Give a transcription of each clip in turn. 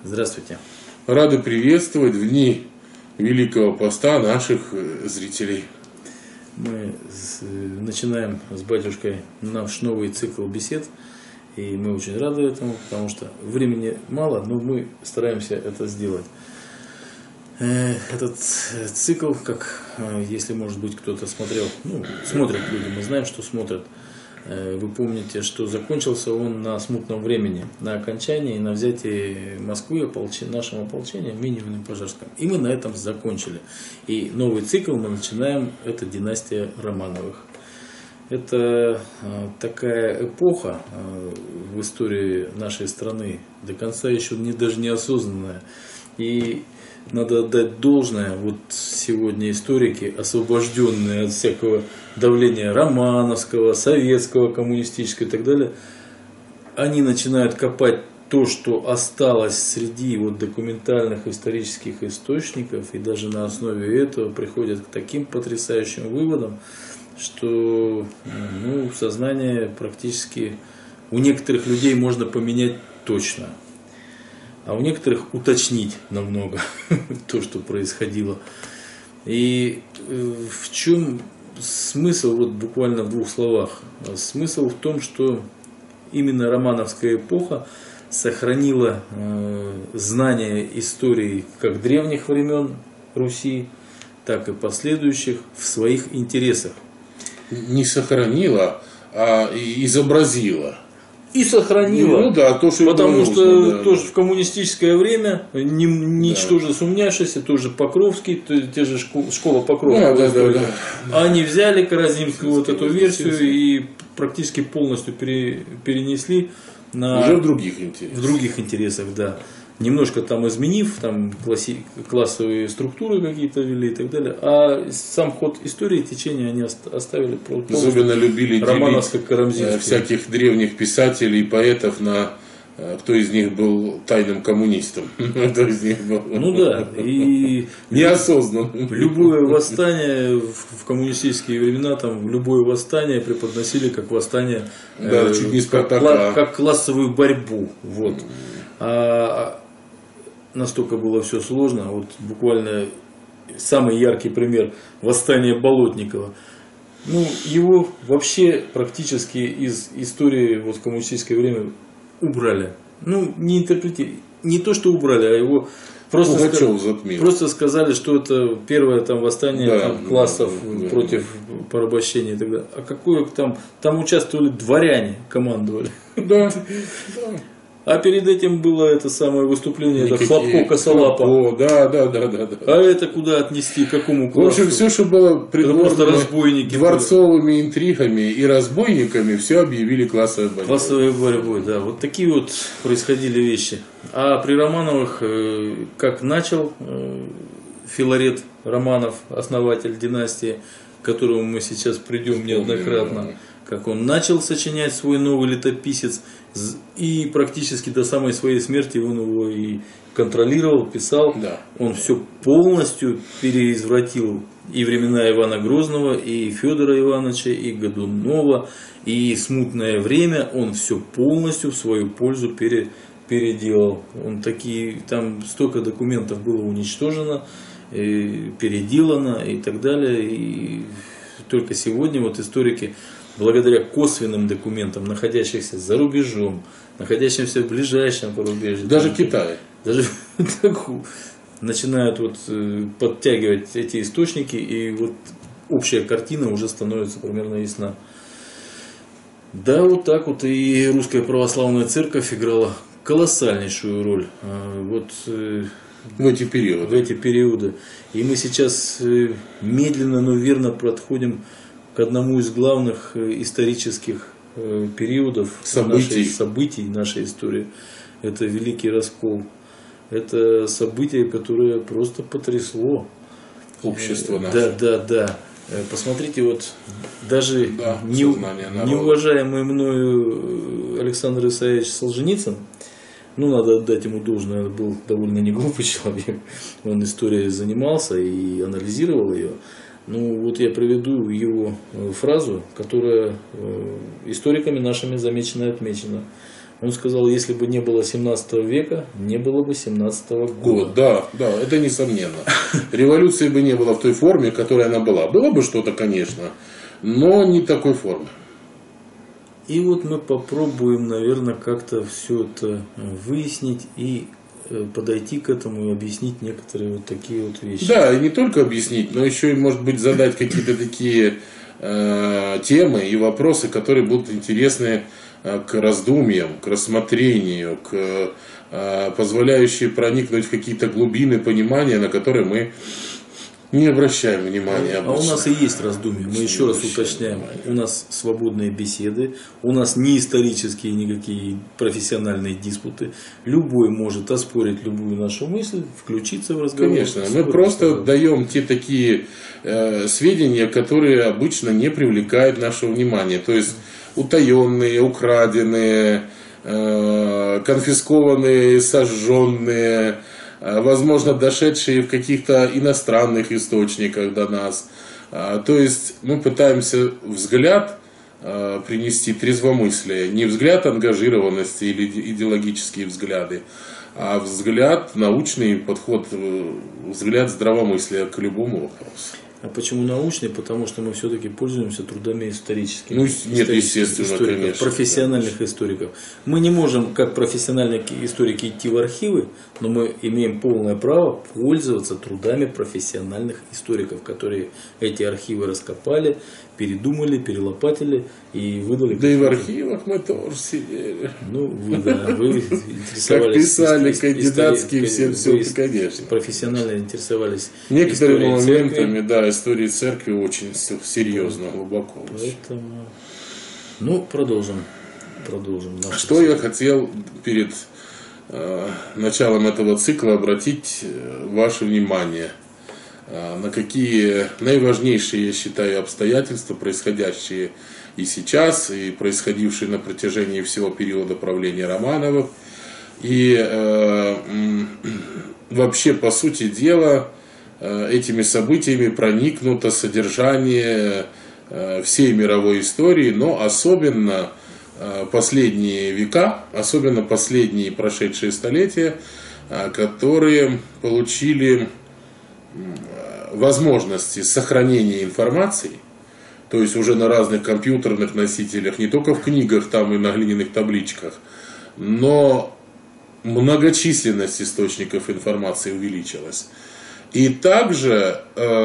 Здравствуйте. Рады приветствовать в дни Великого Поста наших зрителей. Мы начинаем с батюшкой наш новый цикл бесед, и мы очень рады этому, потому что времени мало, но мы стараемся это сделать. Этот цикл, как если, может быть, кто-то смотрел, смотрят люди, мы знаем, что смотрят. Вы помните, что закончился он на смутном времени, на окончании и на взятии Москвы нашим ополчением Миниевым и Пожарским. И мы на этом закончили. И новый цикл мы начинаем, это династия Романовых. Это такая эпоха в истории нашей страны, до конца еще даже неосознанная. И надо отдать должное, вот сегодня историки, освобожденные от всякого давления романовского, советского, коммунистического и так далее, они начинают копать то, что осталось среди документальных исторических источников, и даже на основе этого приходят к таким потрясающим выводам, что сознание практически у некоторых людей можно поменять точно. А у некоторых уточнить намного то, что происходило. И в чем смысл, буквально в двух словах? Смысл в том, что именно романовская эпоха сохранила знания истории как древних времен Руси, так и последующих в своих интересах. Не сохранила, а изобразила. И сохранила, потому что тоже в коммунистическое время, ничтоже сумняшися, тоже Покровский, те же школа Покровского, они взяли каразинскую эту версию и практически полностью перенесли на уже в других интересах, да. Немножко там изменив, там классовые структуры какие-то ввели и так далее, а сам ход истории, течения они оставили полностью. Особенно любили делить всяких древних писателей и поэтов на кто из них был тайным коммунистом. Кто из них был. И неосознанно. Любое восстание в коммунистические времена, любое восстание преподносили как восстание, чуть не Спартака, как классовую борьбу. Настолько было все сложно. Буквально самый яркий пример — восстание Болотникова. Его вообще практически из истории в коммунистическое время убрали. Не то, что убрали, а его просто сказали, что это первое восстание классов против порабощения и так далее. А какое там участвовали дворяне, командовали. Да. А перед этим было это самое выступление Хлопко-Косолапа. А это куда отнести, к какому классу? В общем, все, что было придворными дворцовыми интригами и разбойниками, все объявили классовой борьбой. Классовой борьбой, да. Вот такие происходили вещи. А при Романовых, как начал Филарет Романов, основатель династии, к которому мы сейчас придем неоднократно, как он начал сочинять свой новый летописец, и практически до самой своей смерти он его и контролировал, писал. Да. Он все полностью переизвратил. И времена Ивана Грозного, и Федора Ивановича, и Годунова, и смутное время он все полностью в свою пользу переделал. Там столько документов было уничтожено, переделано и так далее. И только сегодня историки, благодаря косвенным документам, находящихся за рубежом, находящимся в ближайшем порубежье, даже Китай, начинают подтягивать эти источники, и общая картина уже становится примерно ясна. Да, и Русская Православная Церковь играла колоссальнейшую роль в эти периоды. И мы сейчас медленно, но верно подходим к одному из главных исторических периодов событий нашей истории. Это Великий Раскол. Это событие, которое просто потрясло общество наше. Да. Посмотрите, даже неуважаемый мною Александр Исаевич Солженицын, надо отдать ему должное, он был довольно неглупый человек. Он историей занимался и анализировал ее. Я приведу его фразу, которая историками нашими замечена и отмечена. Он сказал, если бы не было 17 века, не было бы 17 года. Да, это несомненно. Революции бы не было в той форме, в которой она была. Было бы что-то, конечно, но не такой формы. И вот мы попробуем, наверное, как-то все это выяснить и подойти к этому и объяснить некоторые вот такие вот вещи. Да, и не только объяснить, но еще и, может быть, задать какие-то такие темы и вопросы, которые будут интересны к раздумьям, к рассмотрению, позволяющие проникнуть в какие-то глубины понимания, на которые мы не обращаем внимания обычно. А у нас и есть раздумья. Мы еще раз уточняем. У нас свободные беседы, у нас не исторические никакие профессиональные диспуты. Любой может оспорить любую нашу мысль, включиться в разговор. Конечно, мы просто даем те такие сведения, которые обычно не привлекают нашего внимания. То есть утаенные, украденные, конфискованные, сожженные, возможно, дошедшие в каких-то иностранных источниках до нас. То есть мы пытаемся взгляд принести трезвомыслие, не взгляд ангажированности или идеологические взгляды, а взгляд научный, подход, взгляд здравомыслия к любому вопросу. А почему научный? Потому что мы все-таки пользуемся трудами историческими. Ну, нет, естественно, историков, конечно. профессиональных историков. Мы не можем, как профессиональные историки, идти в архивы, но мы имеем полное право пользоваться трудами профессиональных историков, которые эти архивы раскопали, передумали, перелопатили и выдали. Да и в архивах мы тоже сидели. Ну, вы интересовались. Как писали кандидатские, все, конечно. Профессионально интересовались некоторыми моментами, да, истории церкви очень серьезно, глубоко. Поэтому, ну, продолжим. Что я хотел перед началом этого цикла обратить ваше внимание на какие наиважнейшие, я считаю, обстоятельства, происходящие и сейчас, и происходившие на протяжении всего периода правления Романовых. И вообще, по сути дела, этими событиями проникнуто содержание всей мировой истории, но особенно последние века, особенно последние прошедшие столетия, которые получили возможности сохранения информации, то есть уже на разных компьютерных носителях, не только в книгах там и на глиняных табличках, но многочисленность источников информации увеличилась. И также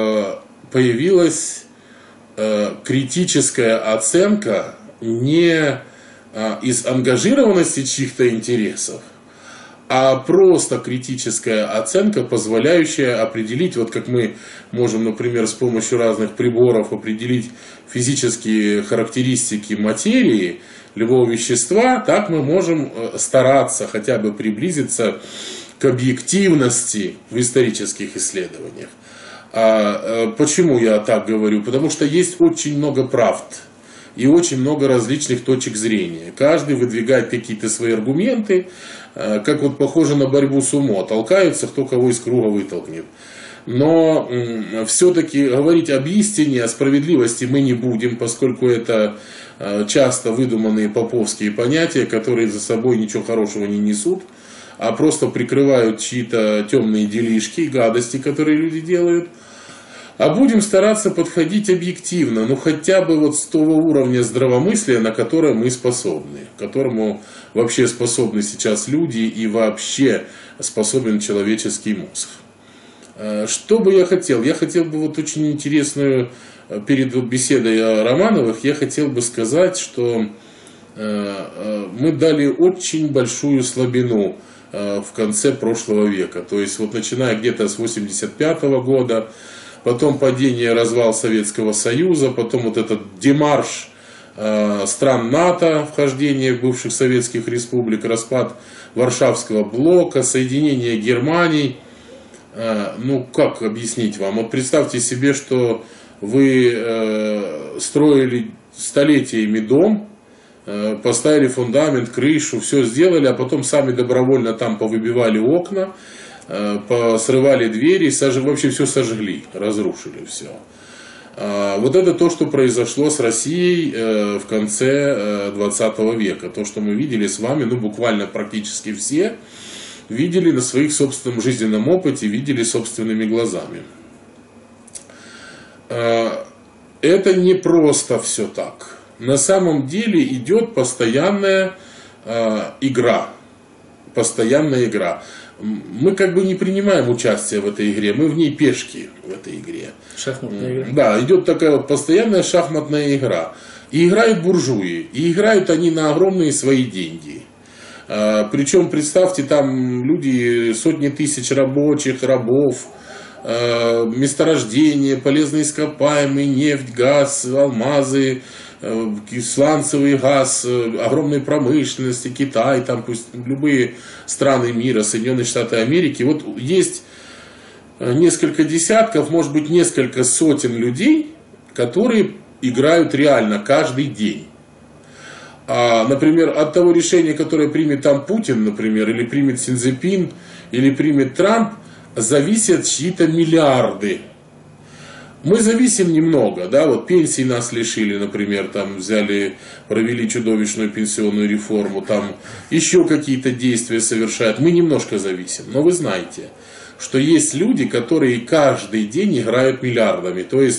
появилась критическая оценка не из ангажированности чьих-то интересов, а просто критическая оценка, позволяющая определить, вот как мы можем, например, с помощью разных приборов определить физические характеристики материи любого вещества, так мы можем стараться хотя бы приблизиться к объективности в исторических исследованиях. Почему я так говорю? Потому что есть очень много правд и очень много различных точек зрения. Каждый выдвигает какие-то свои аргументы, как вот похоже на борьбу сумо. Толкаются, кто кого из круга вытолкнет. Но все-таки говорить об истине, о справедливости мы не будем, поскольку это часто выдуманные поповские понятия, которые за собой ничего хорошего не несут, а просто прикрывают чьи-то темные делишки и гадости, которые люди делают. А будем стараться подходить объективно, ну хотя бы вот с того уровня здравомыслия, на которое мы способны, к которому вообще способны сейчас люди и вообще способен человеческий мозг. Что бы я хотел? Я хотел бы вот очень интересную, перед беседой о Романовых, я хотел бы сказать, что мы дали очень большую слабину в конце прошлого века. То есть вот начиная где-то с 1985 года, потом падение, развал Советского Союза, потом вот этот демарш стран НАТО, вхождение бывших советских республик, распад Варшавского блока, соединение Германий. Ну, как объяснить вам? Вот представьте себе, что вы строили столетиями дом, поставили фундамент, крышу, все сделали, а потом сами добровольно там повыбивали окна, посрывали двери, вообще все сожгли, разрушили все. Вот это то, что произошло с Россией в конце 20 века. То, что мы видели с вами, ну буквально практически все, видели на своих собственном жизненном опыте, видели собственными глазами. Это не просто все так. На самом деле идет постоянная игра. Постоянная игра. Мы как бы не принимаем участие в этой игре, мы в ней пешки в этой игре. Шахматная игра. Да, идет такая вот постоянная шахматная игра. И играют буржуи, и играют они на огромные свои деньги. Причем, представьте, там люди, сотни тысяч рабочих, рабов, месторождения, полезные ископаемые, нефть, газ, алмазы, сланцевый газ, огромной промышленности, Китай, там пусть любые страны мира, Соединенные Штаты Америки. Вот есть несколько десятков, может быть несколько сотен людей, которые играют реально каждый день. Например, от того решения, которое примет там Путин, например, или примет Си Цзиньпин, или примет Трамп, зависят чьи-то миллиарды. Мы зависим немного, да, вот пенсии нас лишили, например, там взяли, провели чудовищную пенсионную реформу, там еще какие-то действия совершают, мы немножко зависим, но вы знаете, что есть люди, которые каждый день играют миллиардами, то есть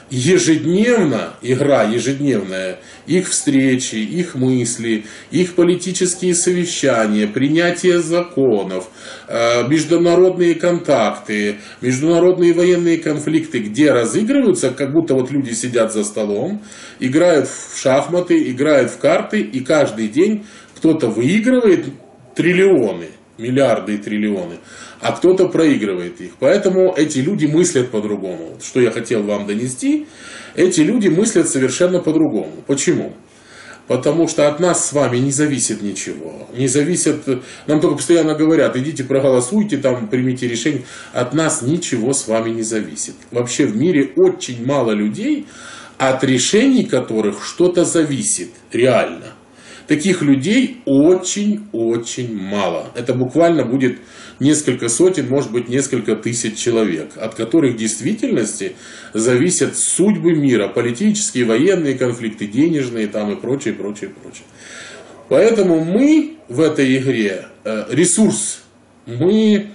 ежедневно, игра ежедневная, их встречи, их мысли, их политические совещания, принятие законов, международные контакты, международные военные конфликты, где разыгрываются, как будто вот люди сидят за столом, играют в шахматы, играют в карты, и каждый день кто-то выигрывает триллионы, миллиарды и триллионы, а кто-то проигрывает их. Поэтому эти люди мыслят по-другому. Что я хотел вам донести, эти люди мыслят совершенно по-другому. Почему? Потому что от нас с вами не зависит ничего. Не зависит, нам только постоянно говорят, идите проголосуйте, там, примите решение. От нас ничего с вами не зависит. Вообще в мире очень мало людей, от решений которых что-то зависит реально. Таких людей очень-очень мало. Это буквально будет несколько сотен, может быть несколько тысяч человек, от которых в действительности зависят судьбы мира, политические, военные конфликты, денежные там и прочее, прочее, прочее. Поэтому мы в этой игре ресурс. Мы,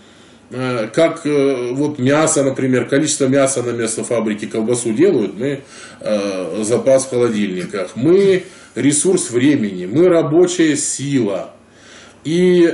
как вот мясо, например, количество мяса на мясофабрике, колбасу делают, мы запас в холодильниках. Мы ресурс времени, мы рабочая сила. И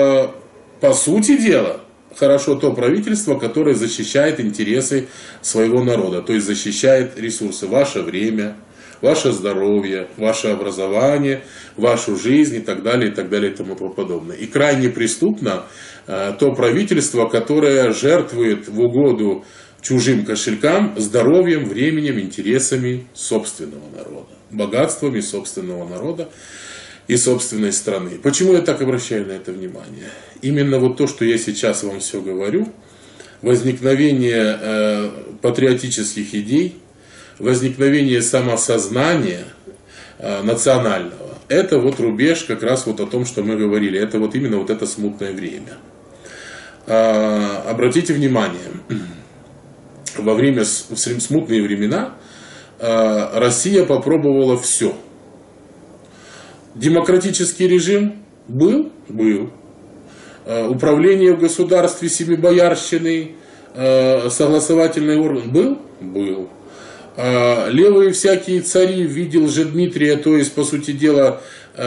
по сути дела, хорошо то правительство, которое защищает интересы своего народа, то есть защищает ресурсы, ваше время, ваше здоровье, ваше образование, вашу жизнь и так далее, и так далее, и тому подобное. И крайне преступно то правительство, которое жертвует в угоду чужим кошелькам здоровьем, временем, интересами собственного народа, богатствами собственного народа и собственной страны. Почему я так обращаю на это внимание? Именно вот то, что я сейчас вам все говорю, возникновение патриотических идей, возникновение самосознания национального, это вот рубеж как раз вот о том, что мы говорили, это вот именно вот это смутное время. Обратите внимание, во время смутные времена Россия попробовала все. Демократический режим был? Был. Управление в государстве семибоярщиной, согласовательный орган был? Был. Левые всякие цари в виде Лжедмитрия, то есть, по сути дела,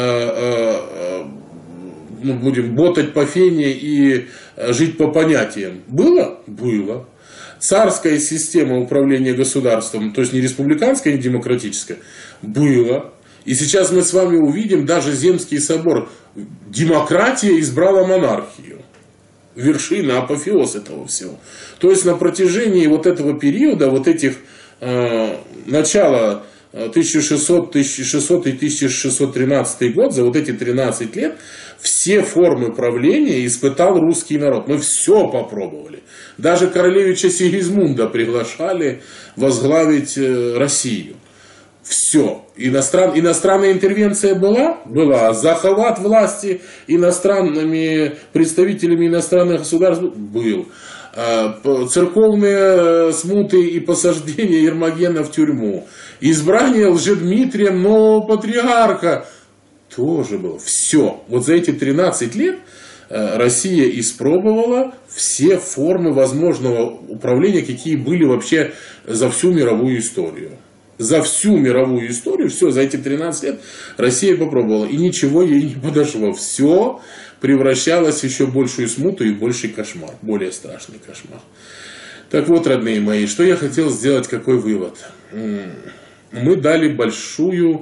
будем ботать по фене и жить по понятиям. Было? Было. Царская система управления государством, то есть не республиканская, не демократическая, было. И сейчас мы с вами увидим, даже Земский собор, демократия избрала монархию. Вершина, апофеоз этого всего. То есть на протяжении вот этого периода, вот этих начала 1600 и 1613 год, за вот эти 13 лет, все формы правления испытал русский народ. Мы все попробовали. Даже королевича Сигизмунда приглашали возглавить Россию. Все. Иностранная интервенция была? Была. Захват власти иностранными представителями иностранных государств? Был. церковные смуты и посаждение Ермогена в тюрьму, избрание Лжедмитрием нового патриарха, тоже было. Все. Вот за эти 13 лет Россия испробовала все формы возможного управления, какие были вообще за всю мировую историю. За всю мировую историю, все, за эти 13 лет Россия попробовала. И ничего ей не подошло. Все превращалось в еще большую смуту и больший кошмар. Более страшный кошмар. Так вот, родные мои, что я хотел сделать, какой вывод? Мы дали большую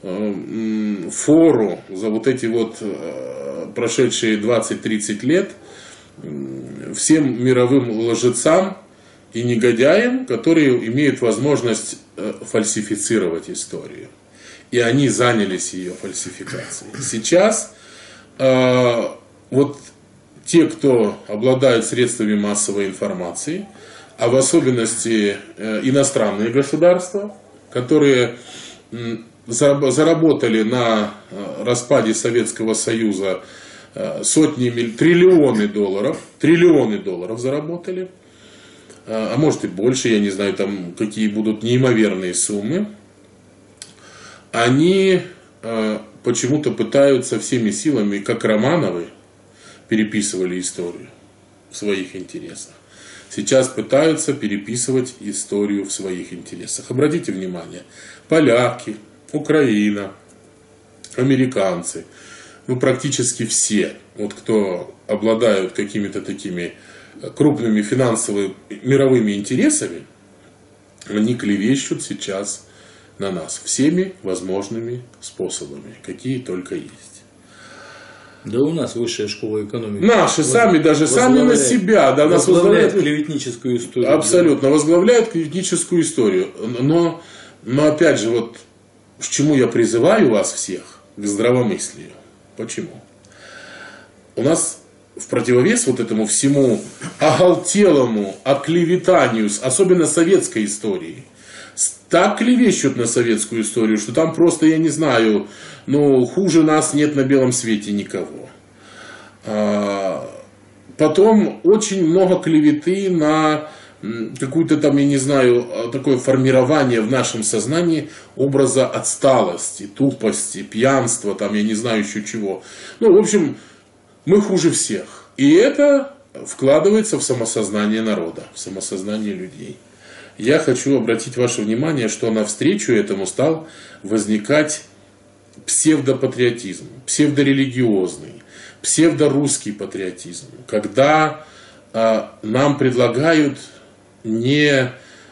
фору за вот эти вот прошедшие 20-30 лет всем мировым лжецам и негодяям, которые имеют возможность фальсифицировать историю. И они занялись ее фальсификацией. Сейчас вот те, кто обладают средствами массовой информации, а в особенности иностранные государства, которые заработали на распаде Советского Союза триллионы долларов заработали, а может и больше, я не знаю, там какие будут неимоверные суммы, они почему-то пытаются всеми силами, как Романовы, переписывали историю в своих интересах. Сейчас пытаются переписывать историю в своих интересах. Обратите внимание, поляки, Украина, американцы, практически все, вот кто обладают какими-то такими крупными финансовыми мировыми интересами, они клевещут сейчас на нас всеми возможными способами, какие только есть. Да у нас высшая школа экономики. Наши сами на себя. Да, нас возглавляют клеветническую историю. Абсолютно, возглавляют клеветническую историю. Но опять же, вот к чему я призываю вас всех? К здравомыслию. Почему? У нас в противовес вот этому всему оголтелому оклеветанию, особенно советской истории, так клевещут на советскую историю, что там просто, я не знаю, хуже нас нет на белом свете никого. Потом очень много клеветы на какую-то там, я не знаю, такое формирование в нашем сознании образа отсталости, тупости, пьянства, там, я не знаю еще чего. В общем, мы хуже всех. И это вкладывается в самосознание народа, в самосознание людей. Я хочу обратить ваше внимание, что навстречу этому стал возникать псевдопатриотизм, псевдорелигиозный, псевдорусский патриотизм, когда нам предлагают не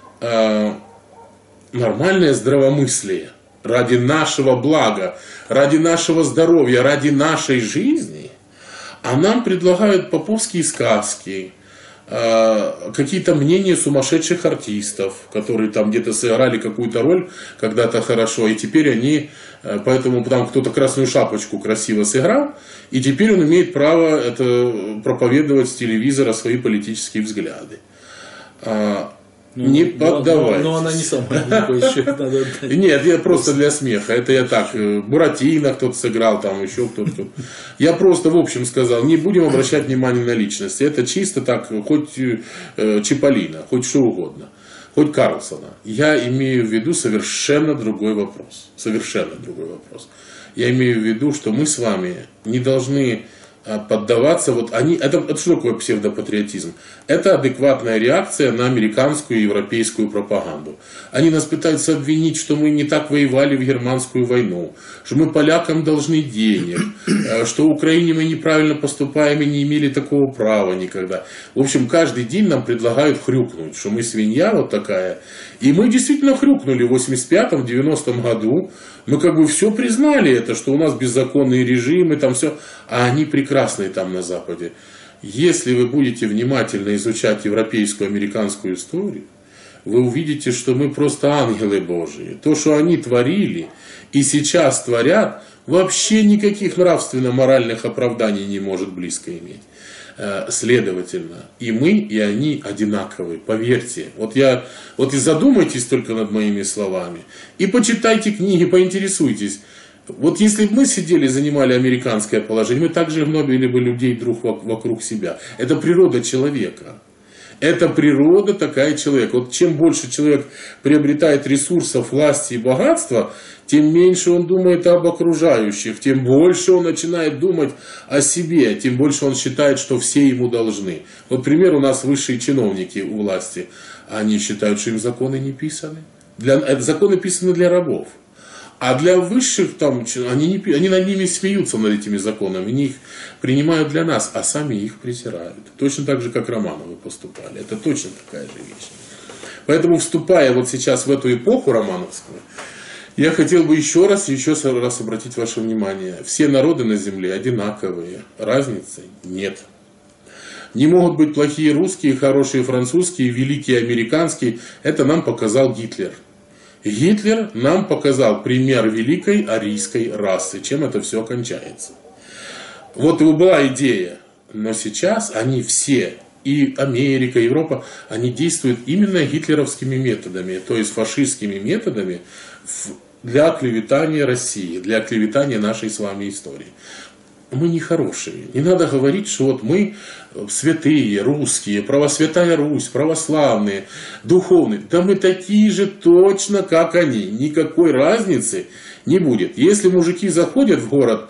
нормальное здравомыслие ради нашего блага, ради нашего здоровья, ради нашей жизни, а нам предлагают поповские сказки, какие-то мнения сумасшедших артистов, которые там где-то сыграли какую-то роль когда-то хорошо, и теперь они, поэтому там кто-то красную шапочку красиво сыграл, и теперь он имеет право это проповедовать с телевизора свои политические взгляды. Не поддавайтесь. Но она не самая глупая. Нет, я просто для смеха. Это я так, Буратино кто-то сыграл, там еще кто-то. Я просто в общем сказал, не будем обращать внимание на личности. Это чисто так, хоть Чиполлино, хоть что угодно, хоть Карлсона. Я имею в виду совершенно другой вопрос. Совершенно другой вопрос. Я имею в виду, что мы с вами не должны поддаваться, это что такое псевдопатриотизм? Это адекватная реакция на американскую и европейскую пропаганду. Они нас пытаются обвинить, что мы не так воевали в германскую войну, что мы полякам должны денег, что в Украине мы неправильно поступаем и не имели такого права никогда. В общем, каждый день нам предлагают хрюкнуть, что мы свинья вот такая. И мы действительно хрюкнули в 85-м, 90-м году. Мы как бы все признали это, что у нас беззаконные режимы, там все, а они прекрасные там на Западе. Если вы будете внимательно изучать европейскую, американскую историю, вы увидите, что мы просто ангелы Божии. То, что они творили и сейчас творят, вообще никаких нравственно-моральных оправданий не может близко иметь. Следовательно, и мы, и они одинаковые, поверьте. Вот и задумайтесь только над моими словами, и почитайте книги, поинтересуйтесь. Вот если бы мы сидели и занимали американское положение, мы также гнобили бы людей друг вокруг себя. Это природа человека. Это природа такая человека. Вот чем больше человек приобретает ресурсов, власти и богатства, тем меньше он думает об окружающих, тем больше он начинает думать о себе, тем больше он считает, что все ему должны. Вот пример, у нас высшие чиновники у власти, они считают, что им законы не писаны. Законы писаны для рабов. А для высших, там, они над ними смеются, над этими законами, они их принимают для нас, а сами их презирают. Точно так же, как Романовы поступали. Это точно такая же вещь. Поэтому, вступая вот сейчас в эту эпоху романовскую, я хотел бы еще раз обратить ваше внимание. Все народы на земле одинаковые, разницы нет. Не могут быть плохие русские, хорошие французские, великие американские. Это нам показал Гитлер. Гитлер нам показал пример великой арийской расы, чем это все кончается. Вот и была идея, но сейчас они все, и Америка, и Европа, они действуют именно гитлеровскими методами, то есть фашистскими методами для оклеветания России, для оклеветания нашей с вами истории. Мы не хорошие. Не надо говорить, что вот мы святые, русские, правосвятая Русь, православные, духовные. Да мы такие же точно, как они. Никакой разницы не будет. Если мужики заходят в город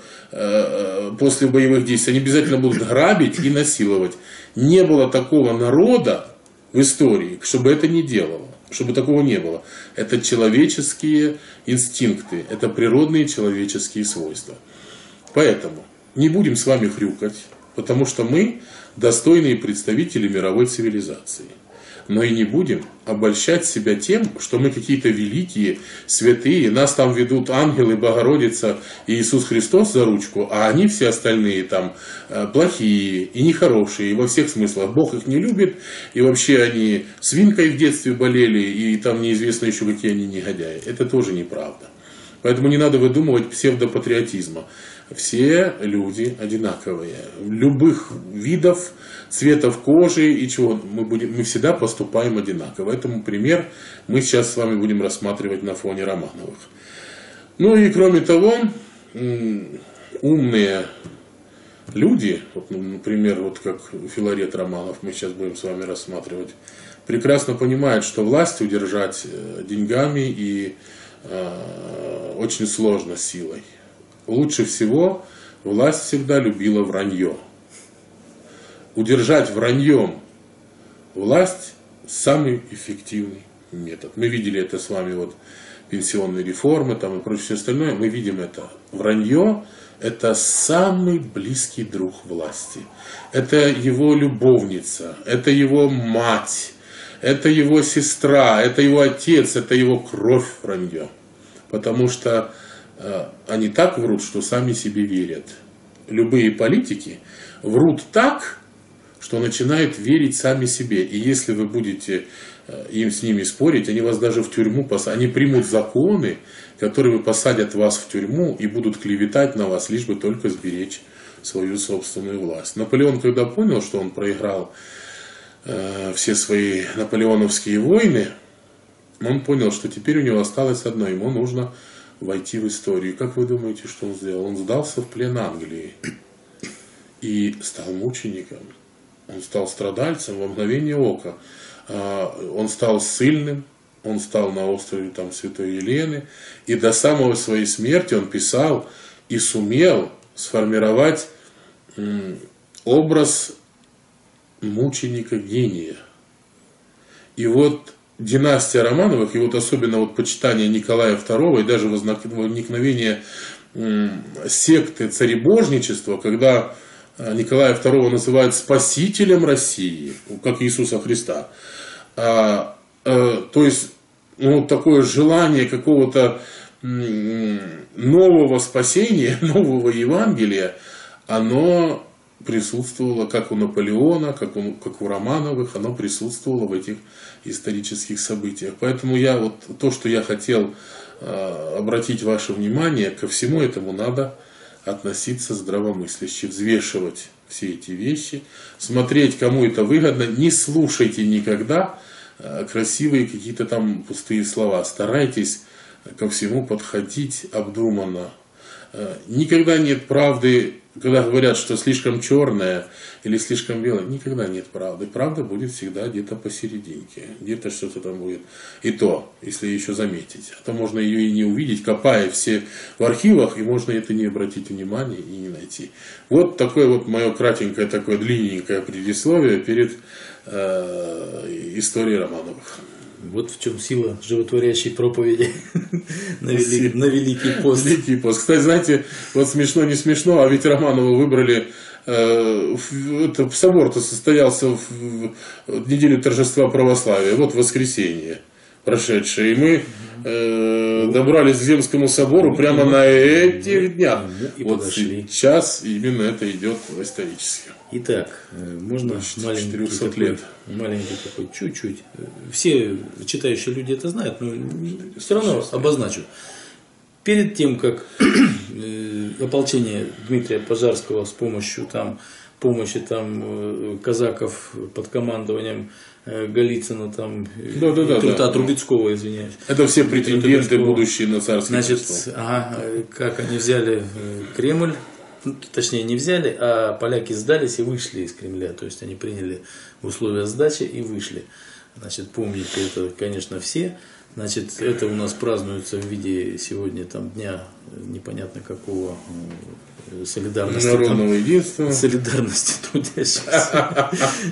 после боевых действий, они обязательно будут грабить и насиловать. Не было такого народа в истории, чтобы это не делало. Чтобы такого не было. Это человеческие инстинкты, это природные человеческие свойства. Поэтому не будем с вами хрюкать, потому что мы достойные представители мировой цивилизации. Но и не будем обольщать себя тем, что мы какие-то великие, святые, нас там ведут ангелы, Богородица и Иисус Христос за ручку, а они все остальные там плохие и нехорошие, и во всех смыслах. Бог их не любит, и вообще они свинкой в детстве болели, и там неизвестно еще какие они негодяи. Это тоже неправда. Поэтому не надо выдумывать псевдопатриотизма. Все люди одинаковые. Любых видов, цветов кожи и чего. Мы всегда поступаем одинаково. Поэтому пример мы сейчас с вами будем рассматривать на фоне Романовых. Ну и кроме того, умные люди, вот, например, вот как Филарет Романов, мы сейчас будем с вами рассматривать, прекрасно понимают, что власть удержать деньгами и очень сложно силой. Лучше всего власть всегда любила вранье. Удержать враньем власть – самый эффективный метод. Мы видели это с вами, вот, пенсионные реформы там, и прочее все остальное. Мы видим это. Вранье – это самый близкий друг власти. Это его любовница, это его мать, это его сестра, это его отец, это его кровь вранье. Потому что они так врут, что сами себе верят. Любые политики врут так, что начинают верить сами себе. И если вы будете с ними спорить, они вас даже в тюрьму посадят. Они примут законы, которые посадят вас в тюрьму и будут клеветать на вас, лишь бы только сберечь свою собственную власть. Наполеон, когда понял, что он проиграл все свои наполеоновские войны, он понял, что теперь у него осталось одно. Ему нужно войти в историю. Как вы думаете, что он сделал? Он сдался в плен Англии и стал мучеником. Он стал страдальцем во мгновение ока. Он стал ссыльным, он стал на острове там, Святой Елены. И до самой своей смерти он писал и сумел сформировать образ мученика-гения. И вот династия Романовых, и вот особенно вот почитание Николая II, и даже возникновение секты царебожничества, когда Николая II называют спасителем России, как Иисуса Христа. То есть такое желание какого-то нового спасения, нового Евангелия, оно присутствовало как у Наполеона, как у Романовых, оно присутствовало в этих исторических событиях. Поэтому то, что я хотел обратить ваше внимание, ко всему этому надо относиться здравомысляще, взвешивать все эти вещи, смотреть, кому это выгодно, не слушайте никогда красивые какие-то там пустые слова, старайтесь ко всему подходить обдуманно. Никогда нет правды когда говорят, что слишком черное или слишком белое, никогда нет правды. Правда будет всегда где-то посерединке, где-то что-то там будет. И то, если еще заметить. А то можно ее и не увидеть, копая все в архивах, и можно это не обратить внимания и не найти. Вот такое вот мое кратенькое, такое длинненькое предисловие перед историей Романовых. Вот в чем сила животворящей проповеди на Великий пост. Великий пост. Кстати, знаете, вот смешно, не смешно, а ведь Романова выбрали, собор-то состоялся в неделю торжества православия, вот воскресенье прошедшее, и мы добрались к Земскому собору прямо на этих днях. И вот подошли. сейчас именно это идет исторически. Итак, можно маленький 400 лет. Маленький такой, чуть-чуть. Все читающие люди это знают, но все равно обозначу. Перед тем, как ополчение Дмитрия Пожарского с помощью помощи казаков под командованием Голицына, Трубецкого, извиняюсь. Это все претенденты будущие на царское престол. Как они взяли Кремль, точнее не взяли, а поляки сдались и вышли из Кремля. То есть они приняли условия сдачи и вышли. Значит, помните это, конечно, все. Значит, это у нас празднуется в виде сегодня дня непонятно какого солидарности. Народного единства. Солидарности трудящихся.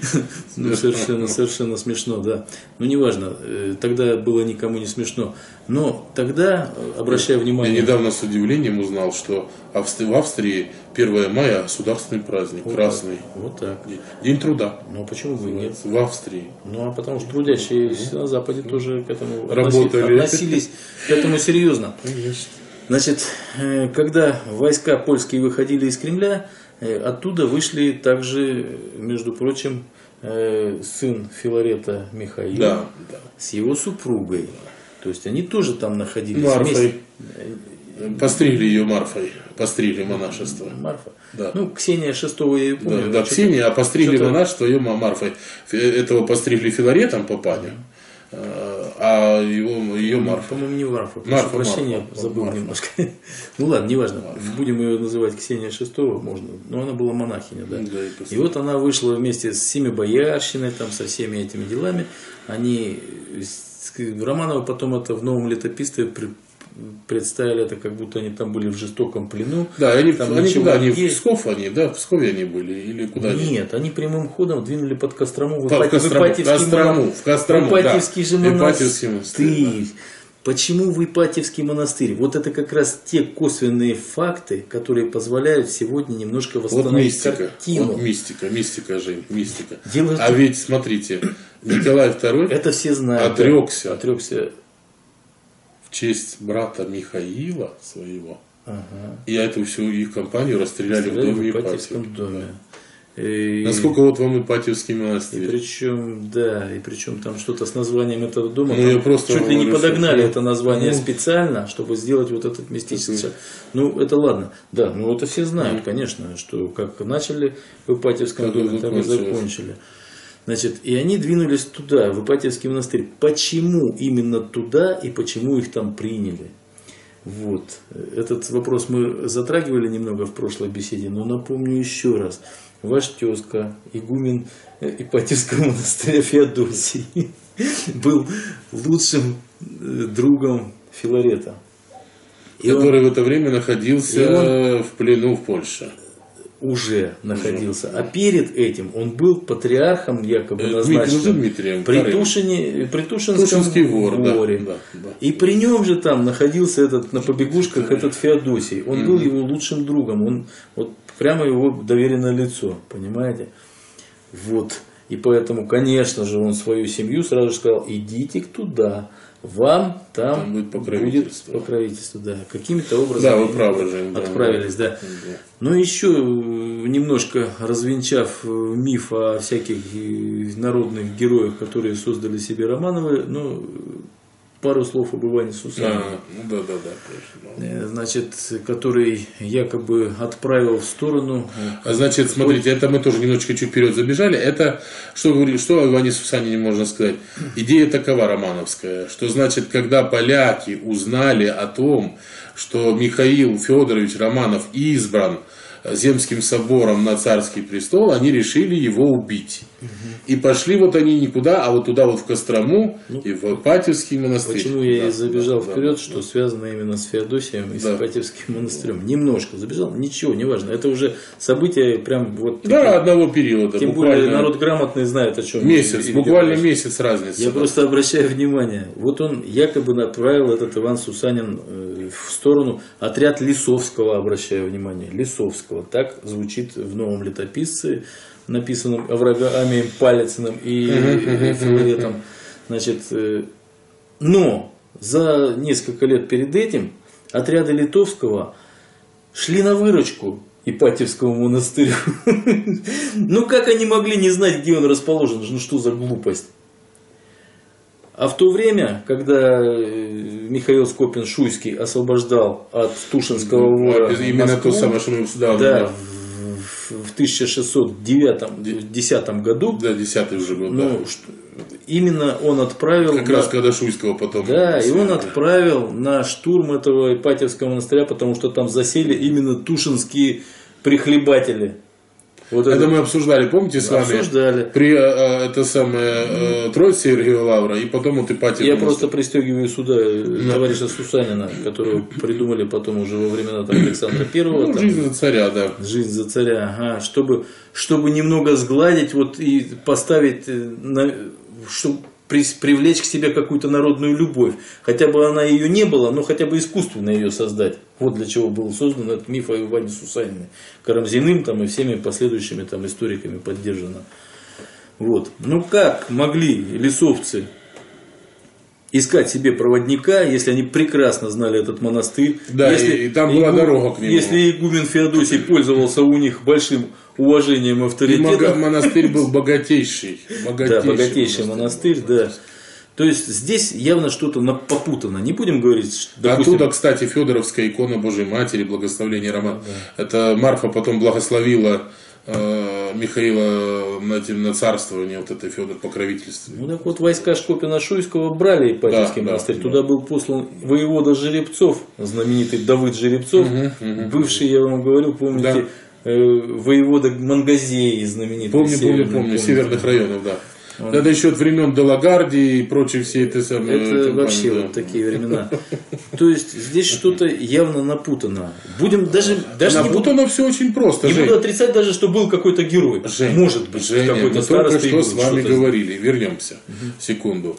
Совершенно смешно, да. Ну, неважно, тогда было никому не смешно. Но тогда, обращая внимание... Я недавно с удивлением узнал, что в Австрии 1 мая государственный праздник, красный. Вот так. День труда. Ну, а почему бы и нет? В Австрии. Ну, а потому что трудящиеся на Западе тоже к этому относились к этому серьезно. Конечно. Значит, когда войска польские выходили из Кремля, оттуда вышли также, между прочим, сын Филарета Михаил с его супругой. То есть они тоже там находились. Марфой. Постригли ее Марфой. Постригли монашество. Марфа? Да. Ну, Ксения VI я ее помню. Да, Ксения, а постригли монашество ее Марфой. Этого постригли Филаретом Папаню, а ее Марфа. По-моему, не Марфа. Марфа, прощения, забыл немножко. Ну ладно, неважно. Будем ее называть Ксения VI, можно. Но она была монахиня, да. И вот она вышла вместе с Семибоярщиной, со всеми этими делами. Романовы потом это в новом летописстве представили это, как будто они там были в жестоком плену. Да, они куда? Они в Псков, в Пскове они были? Или куда? Нет, они прямым ходом двинули под Кострому. В Ипатьевский же монастырь. Почему в Ипатьевский монастырь? Вот это как раз те косвенные факты, которые позволяют сегодня немножко восстановить картину. Вот мистика, Жень, мистика. А ведь, смотрите, Николай II это все знают, отрекся в честь брата Михаила своего. И эту всю их компанию расстреляли в доме Ипатьевском доме. Насколько вот вам Ипатьевский монастырь. И причем там что-то с названием этого дома. Чуть ли не подогнали это название специально, чтобы сделать вот этот мистический. Ну, это ладно. Да, это все знают, конечно, что как начали в Ипатьевском доме, так и закончили. Значит, и они двинулись туда, в Ипатьевский монастырь. Почему именно туда и почему их там приняли? Вот. Этот вопрос мы затрагивали немного в прошлой беседе, но напомню еще раз. Ваш тезка, игумен Ипатьевского монастыря Феодосий, был лучшим другом Филарета. Который в это время находился в плену в Польше. Уже находился. А перед этим он был патриархом, якобы назначенным при Тушинском воре. Да. И при нем же там находился на побегушках этот Феодосий. Он был его лучшим другом. Он прямо его доверенное лицо, понимаете? Вот. И поэтому, конечно же, он свою семью сразу же сказал: идите туда. Вам там будет покровительство. Да. Какими-то образом отправились. Да. Но еще немножко развенчав миф о всяких народных героях, которые создали себе Романовы, пару слов об Иване Сусанине. Значит, который якобы отправил в сторону... Значит, смотрите, это мы тоже немножечко чуть вперед забежали. Это, что о Иване Сусанине можно сказать? Идея такова романовская, что, значит, когда поляки узнали о том, что Михаил Федорович Романов избран Земским собором на царский престол, они решили его убить. И пошли вот они никуда, а вот туда вот в Кострому и в Ипатьевский монастырь. Почему я и забежал вперед, что связано именно с Феодосием и с Ипатьевским монастырем. Немножко забежал, ничего, неважно. Это уже события прям вот... Да, одного периода. Тем более народ грамотный знает, о чем... Месяц, буквально месяц разницы. Я просто обращаю внимание. Вот он якобы отправил, этот Иван Сусанин, в сторону отряд Лисовского, обращаю внимание. Лисовского. Так звучит в новом летописце, написанном Авраамием Палицыным и Филаретом. Значит, но за несколько лет перед этим отряды Литовского шли на выручку Ипатьевскому монастырю. Ну как они могли не знать, где он расположен? Ну что за глупость? А в то время, когда Михаил Скопин-Шуйский освобождал от Тушинского вора именно Москву, то самое, что мы да, в 1610 году, да, 10-й уже был, ну, именно он отправил... Как раз когда Шуйского потом... Да, и он отправил на штурм этого Ипатьевского монастыря, потому что там засели именно тушинские прихлебатели. Вот это мы обсуждали, помните, с вами? Обсуждали. При это самое Троице Сергия Лавра, и потом вот Ипатьев. Я просто пристегиваю сюда товарища Сусанина, которого придумали потом уже во времена Александра Первого. Ну, жизнь за царя, да. Жизнь за царя, ага. Чтобы немного сгладить вот, и поставить, чтобы привлечь к себе какую-то народную любовь. Хотя бы она ее не была, но хотя бы искусственно ее создать. Вот для чего был создан этот миф о Иване Сусанине. Карамзиным там, и всеми последующими там, историками поддержано. Вот. Ну как могли лисовцы искать себе проводника, если они прекрасно знали этот монастырь? Да, если и там была дорога к нему. Если игумен Феодосий пользовался у них большим уважением и авторитетом. Монастырь был богатейший. Да, богатейший монастырь, да. То есть здесь явно что-то попутано. Не будем говорить, допустим... Оттуда, кстати, Федоровская икона Божьей Матери, благословление Романа. Да. Это Марфа потом благословила Михаила на царствование, вот это Федор покровительство. Ну так вот, войска Шкопина-Шуйского брали Ипатьевский монастырь. Туда был послан воевода Жеребцов, знаменитый Давыд Жеребцов, бывший, я вам говорил, помните, воевода Мангазеи знаменитый. Помню, северных районов, да. Это еще от времен Делагардии и прочие все это самые... Это вообще вот такие времена. То есть здесь что-то явно напутано. Будем даже напутано все очень просто. Не буду отрицать даже, что был какой-то герой. Может быть, какой-то староста. Мы только что с вами говорили. Вернемся. Секунду.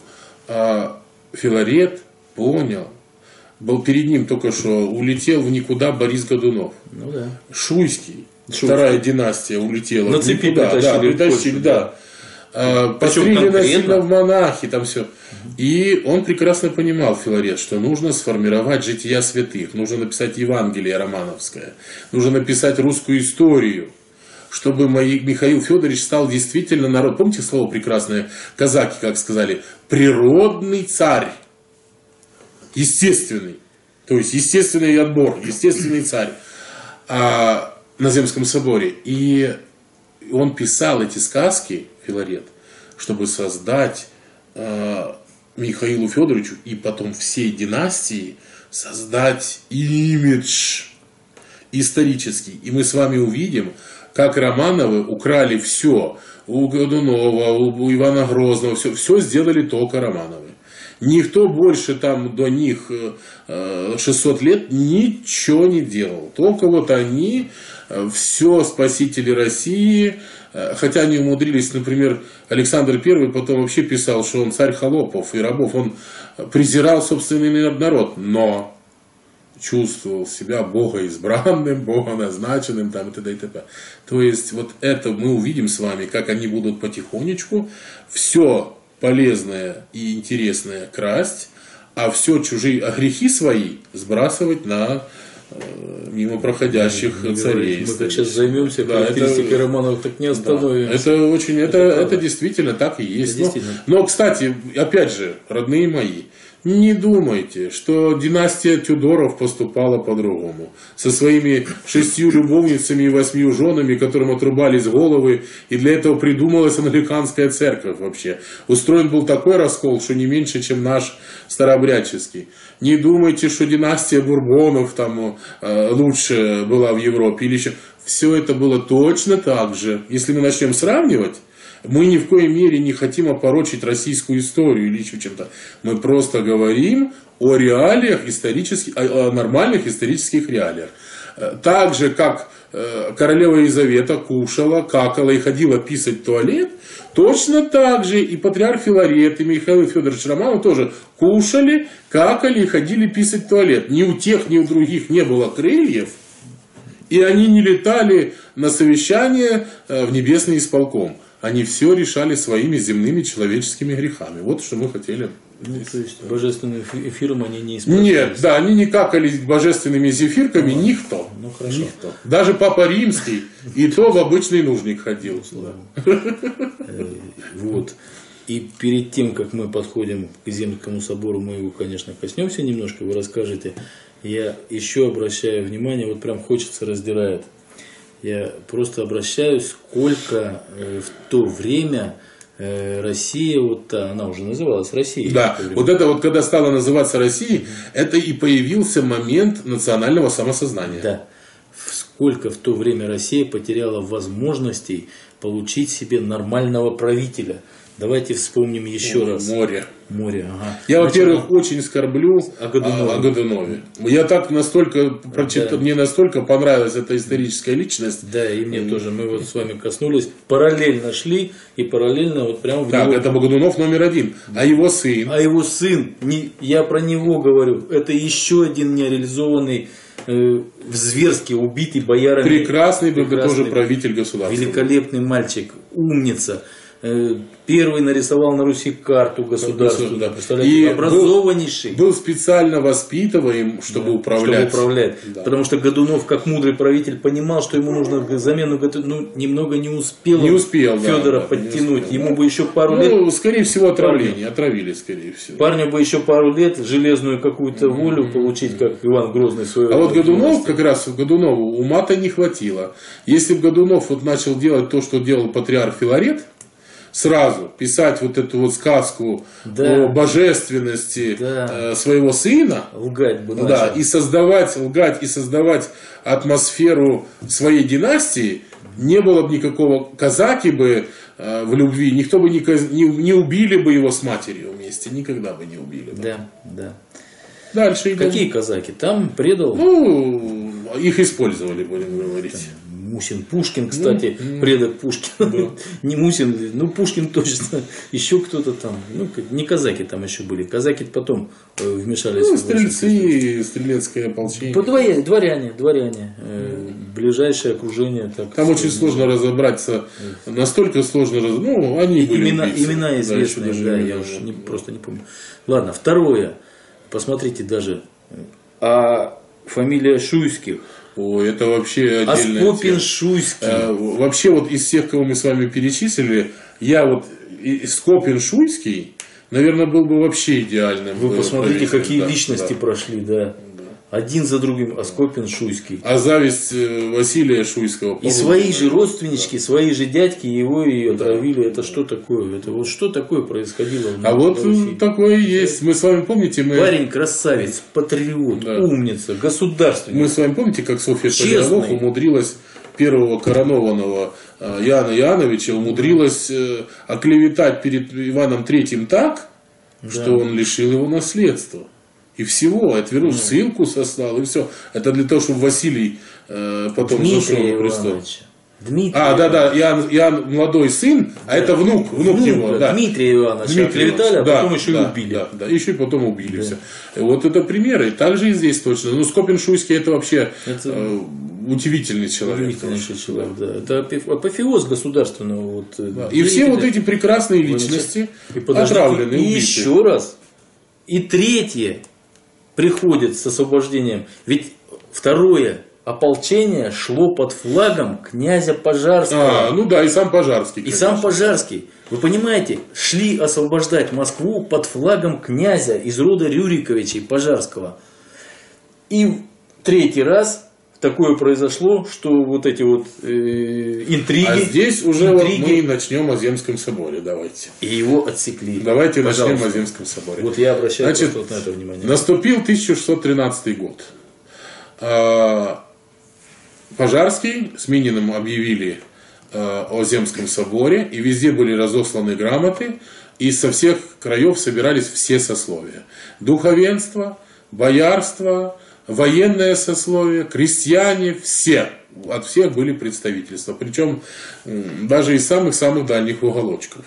Филарет понял. Был перед ним только что улетел в никуда Борис Годунов. Ну да. Шуйский. Вторая династия улетела. На цепи притащили, да. Постригли насильно в монахи, там все. И он прекрасно понимал, Филарет, что нужно сформировать жития святых, нужно написать Евангелие романовское, нужно написать русскую историю, чтобы Михаил Федорович стал действительно народ. Помните слово прекрасное, казаки, как сказали, природный царь, естественный, то есть естественный отбор, естественный царь на Земском соборе. И он писал эти сказки, Филарет, чтобы создать Михаилу Федоровичу и потом всей династии создать имидж исторический. И мы с вами увидим, как Романовы украли все. У Годунова, у Ивана Грозного, все сделали только Романовы. Никто больше там до них 600 лет ничего не делал. Только вот они, все спасители России. Хотя они умудрились, например, Александр I потом вообще писал, что он царь холопов и рабов. Он презирал собственный народ, но чувствовал себя богоизбранным, богоназначенным там, и т.д. и т.п. То есть вот это мы увидим с вами, как они будут потихонечку все полезное и интересное красть, а все чужие грехи свои сбрасывать на мимо проходящих царей. Мы так сейчас займемся характеристикой Романовых, так не остановимся. Да, это действительно так и есть. Но, кстати, опять же, родные мои, не думайте, что династия Тюдоров поступала по-другому. Со своими 6 любовницами и 8 женами, которым отрубались головы, и для этого придумалась англиканская церковь вообще. Устроен был такой раскол, что не меньше, чем наш старообрядческий. Не думайте, что династия Бурбонов там лучше была в Европе. Или еще. все это было точно так же. Если мы начнем сравнивать, мы ни в коей мере не хотим опорочить российскую историю или еще чем-то. Мы просто говорим о реалиях исторических, о нормальных исторических реалиях. Так же, как королева Елизавета кушала, какала и ходила писать в туалет, точно так же и патриарх Филарет, и Михаил Федорович Романов тоже кушали, какали и ходили писать в туалет. Ни у тех, ни у других не было крыльев, и они не летали на совещание в небесный исполком. Они все решали своими земными человеческими грехами. Вот что мы хотели. Ну, то есть божественным эфиром они не использовали. Нет, да, они не какали божественными зефирками, никто. Ну хорошо. Никто. Даже Папа Римский, и то в обычный нужник ходил. Вот. И перед тем, как мы подходим к Земскому собору, мы его, конечно, коснемся немножко, вы расскажете. Я еще обращаю внимание, вот прям хочется, раздирает. Я просто обращаюсь, сколько в то время Россия, вот она уже называлась Россией. Да, вот это вот, когда стала называться Россией, это и появился момент национального самосознания. Да. Сколько в то время Россия потеряла возможностей получить себе нормального правителя. Давайте вспомним еще раз. Море. Ага. Я, во-первых, очень скорблю о Годунове. Я так настолько прочитал, мне настолько понравилась эта историческая личность. Да, и мне тоже. Мы вот с вами коснулись, параллельно шли, и параллельно вот прямо в Так, него... это Годунов номер один. А его сын? А его сын, я про него говорю, это еще один нереализованный, зверски убитый боярами. Прекрасный тоже правитель государства. Великолепный мальчик, умница. Первый нарисовал на Руси карту государства. Да. Представляете, и образованнейший. Был специально воспитываем, чтобы управлять. Да. Потому что Годунов, как мудрый правитель, понимал, что ему нужно замену, немного не успел Федора подтянуть. Не успел, ему бы еще пару лет. Скорее всего, отравление. Отравили, скорее всего. Парню бы еще пару лет железную какую-то волю получить, как Иван Грозный свою. А вот Годунов, как раз Годунову ума-то не хватило. Если бы Годунов вот начал делать то, что делал патриарх Филарет, сразу писать вот эту вот сказку о божественности своего сына, лгать бы начал. Да, и лгать и создавать атмосферу своей династии, не было бы никакого казаки бы в любви, никто бы не убили бы его с матерью вместе, никогда бы не убили бы. Да. Дальше идем. Какие казаки? Там предал? Их использовали, будем говорить. Мусин, Пушкин, кстати, предок Пушкина. Не Мусин, Пушкин точно. Еще кто-то там. Не казаки там еще были. Казаки потом вмешались. Стрельцы, стрелецкое ополчение. Дворяне. Ближайшее окружение. Там очень сложно разобраться. Настолько сложно разобраться. Они были имена известные, да, я уже просто не помню. Ладно, второе. Посмотрите даже. Фамилия Шуйских. Это вообще отдельная Аскопин Шуйский. Вообще вот из всех, кого мы с вами перечислили, Скопин Шуйский, наверное, был бы вообще идеальным. Вы посмотрите, какие личности прошли, да. Один за другим Аскопин Шуйский. А зависть Василия Шуйского. И свои же родственнички, свои же дядьки его и отравили. Это что такое? Это вот что такое происходило в Руси? Такое есть. Мы с вами помните... Парень красавец, патриот, умница, государственник. Мы с вами помните, как Софья Шаляновых умудрилась первого коронованного Яна Яновича умудрилась оклеветать перед Иваном III так, что он лишил его наследства. И всего, отвернул, ссылку сослал, и все. Это для того, чтобы Василий потом зашел на престол. Иоанн младой сын, а это внук его. Да. Дмитрия Ивановича оклеветали, а потом еще и убили. Да, еще и потом убили. Все. И вот это примеры. Также и здесь точно. Скопин Шуйский это вообще удивительный человек. Удивительнейший человек, да. Это апофеоз государственного. И все вот эти прекрасные личности отравлены, убиты. И еще раз. И третье приходит с освобождением. Ведь второе ополчение шло под флагом князя Пожарского. И сам Пожарский. Конечно. И сам Пожарский. Вы понимаете, шли освобождать Москву под флагом князя из рода Рюриковичей Пожарского. И третий раз такое произошло, что вот эти вот интриги. А здесь уже мы начнем о Земском соборе. Давайте. И его отсекли. Давайте начнем о Земском соборе. Вот я обращаю на это внимание. Наступил 1613 год. Пожарский с Мининым объявили о Земском соборе, и везде были разосланы грамоты, и со всех краев собирались все сословия. Духовенство, боярство, военное сословие, крестьяне, все. От всех были представительства, причем даже из самых-самых дальних уголочков.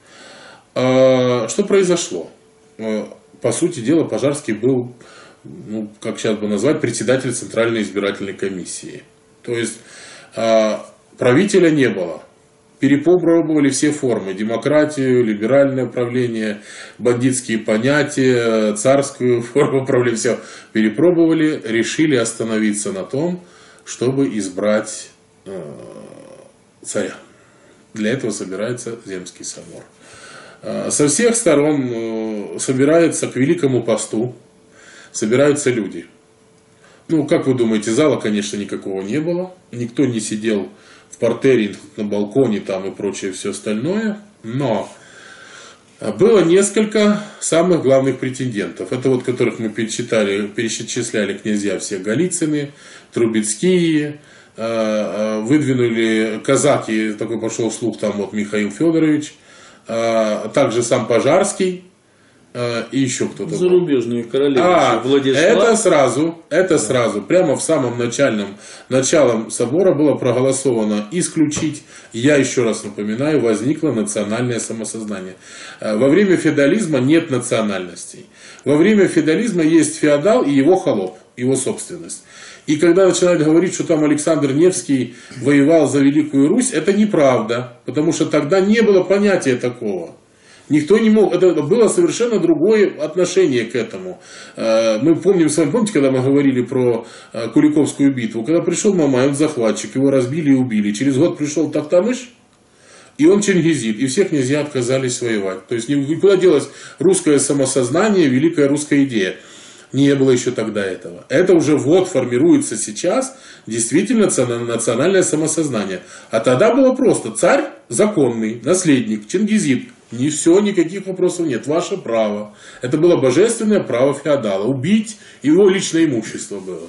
Что произошло? По сути дела, Пожарский был, ну, как сейчас бы назвать, председатель Центральной избирательной комиссии. То есть правителя не было. Перепробовали все формы: демократию, либеральное правление, бандитские понятия, царскую форму правления. Все перепробовали, решили остановиться на том, чтобы избрать царя. Для этого собирается Земский собор. Со всех сторон собирается к Великому посту, собираются люди. Ну, как вы думаете, зала, конечно, никакого не было. Никто не сидел в партере, на балконе там и прочее все остальное. Но было несколько самых главных претендентов. Это вот, которых мы перечисляли князья все: Голицыны, Трубецкие, выдвинули казаки, такой пошел слух, там вот Михаил Федорович, также сам Пожарский. И еще кто-то. Зарубежные королевы. Владислав. Это сразу, прямо в самом началом собора было проголосовано исключить, я еще раз напоминаю, возникло национальное самосознание. Во время феодализма нет национальностей. Во время феодализма есть феодал и его холоп, его собственность. И когда начинают говорить, что там Александр Невский воевал за Великую Русь, это неправда, потому что тогда не было понятия такого. Никто не мог, это было совершенно другое отношение к этому. Мы помним с вами, помните, когда мы говорили про Куликовскую битву, когда пришел Мамай, он захватчик, его разбили и убили. Через год пришел Тохтамыш, и он Чингизид, и все князья отказались воевать. То есть никуда делось русское самосознание, великая русская идея. Не было еще тогда этого. Это уже вот формируется сейчас действительно национальное самосознание. А тогда было просто: царь законный, наследник, Чингизид. Не все, никаких вопросов нет. Ваше право. Это было божественное право феодала. Убить его личное имущество было.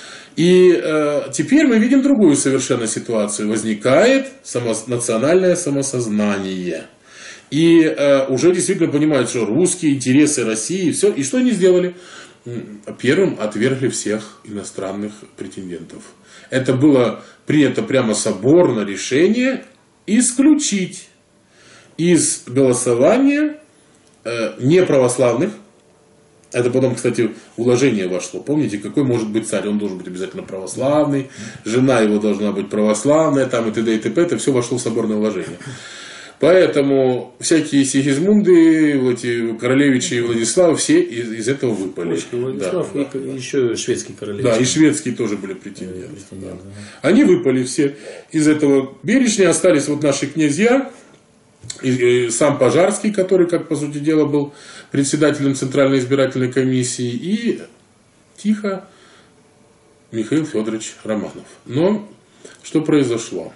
И теперь мы видим другую совершенно ситуацию. Возникает национальное самосознание. И уже действительно понимают, что русские интересы России, все. И что они сделали? Первым отвергли всех иностранных претендентов. Это было принято прямо соборно решение исключить из голосования неправославных. Это потом, кстати, в уложение вошло. Помните, какой может быть царь? Он должен быть обязательно православный, жена его должна быть православная, там и т.д. и т.п. Это все вошло в соборное уложение. Поэтому всякие Сигизмунды, эти королевичи и Владиславы все из этого выпали. Владислав, да, и еще шведский королевич. Да, и шведские тоже были претенденты. Да. Они выпали все из этого перечня. Остались вот наши князья. И сам Пожарский, который, как по сути дела, был председателем Центральной избирательной комиссии, и тихо Михаил Федорович Романов. Но что произошло?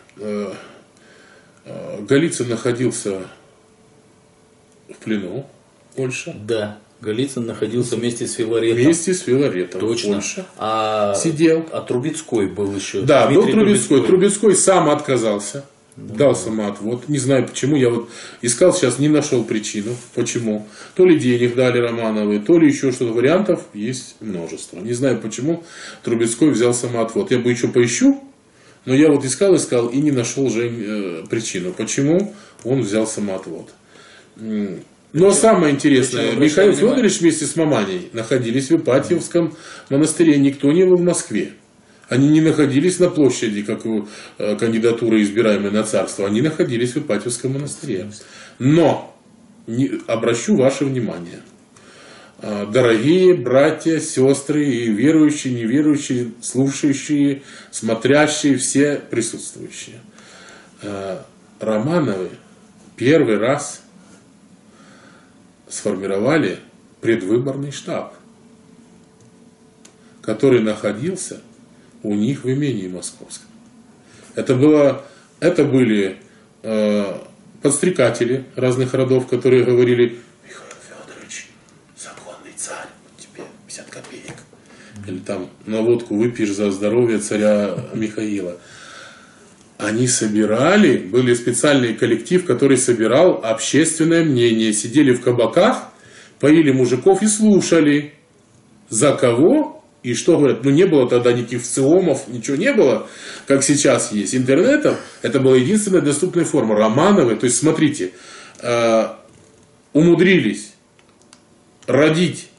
Голицын находился в плену в Польше. Да, Голицын находился вместе с Филаретом. Вместе с Филаретом. Точно. В Польше. Сидел. А Трубецкой был еще. Да, Дмитрий был Трубецкой. Трубецкой сам отказался. Дал самоотвод. Не знаю почему. Я вот искал сейчас, не нашел причину. Почему. То ли денег дали Романовы, то ли еще что-то. Вариантов есть множество. Не знаю почему Трубецкой взял самоотвод. Я бы еще поищу. Но я вот искал и не нашел же причину. Почему он взял самоотвод. Но самое интересное. Михаил Федорович вместе с Маманей находились в Ипатьевском монастыре. Никто не был в Москве. Они не находились на площади, как кандидатуры, избираемые на царство. Они находились в Ипатьевском монастыре. Но, обращу ваше внимание, дорогие братья, сестры, и верующие, неверующие, слушающие, смотрящие, все присутствующие. Романовы первый раз сформировали предвыборный штаб, который находился у них в имении московском. Это были подстрекатели разных родов, которые говорили: Михаил Федорович, законный царь, тебе 50 копеек. или там на водку выпьешь за здоровье царя Михаила. Они собирали, были специальный коллектив, который собирал общественное мнение. Сидели в кабаках, поили мужиков и слушали, за кого и что говорят. Ну, не было тогда никаких ВЦИОМов, ничего не было, как сейчас есть. Интернета, это была единственная доступная форма. Романовы, то есть, смотрите, умудрились родить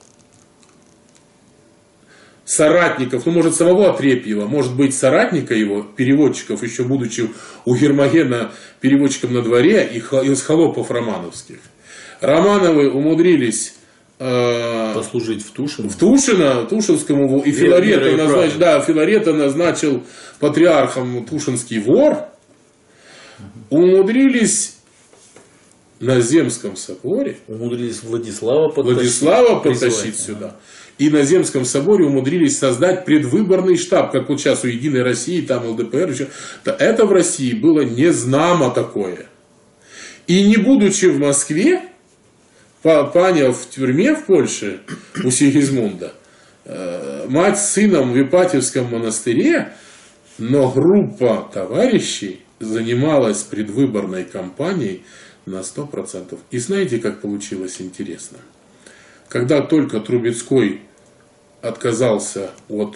соратников, ну, может, самого Отрепьева, может быть, соратника его, переводчиков, еще будучи у Гермогена переводчиком на дворе, из холопов романовских. Романовы умудрились послужить в Тушино. В Тушино, Тушинскому, и Филарета назначил патриархом Тушинский вор. Умудрились на Земском соборе. Умудрились Владислава потащить сюда. И на Земском соборе умудрились создать предвыборный штаб, как вот сейчас у Единой России, там ЛДПР еще. Это в России было незнамо такое. И не будучи в Москве, Паня в тюрьме в Польше у Сигизмунда, мать с сыном в Ипатьевском монастыре, но группа товарищей занималась предвыборной кампанией на 100%. И знаете, как получилось интересно? Когда только Трубецкой отказался от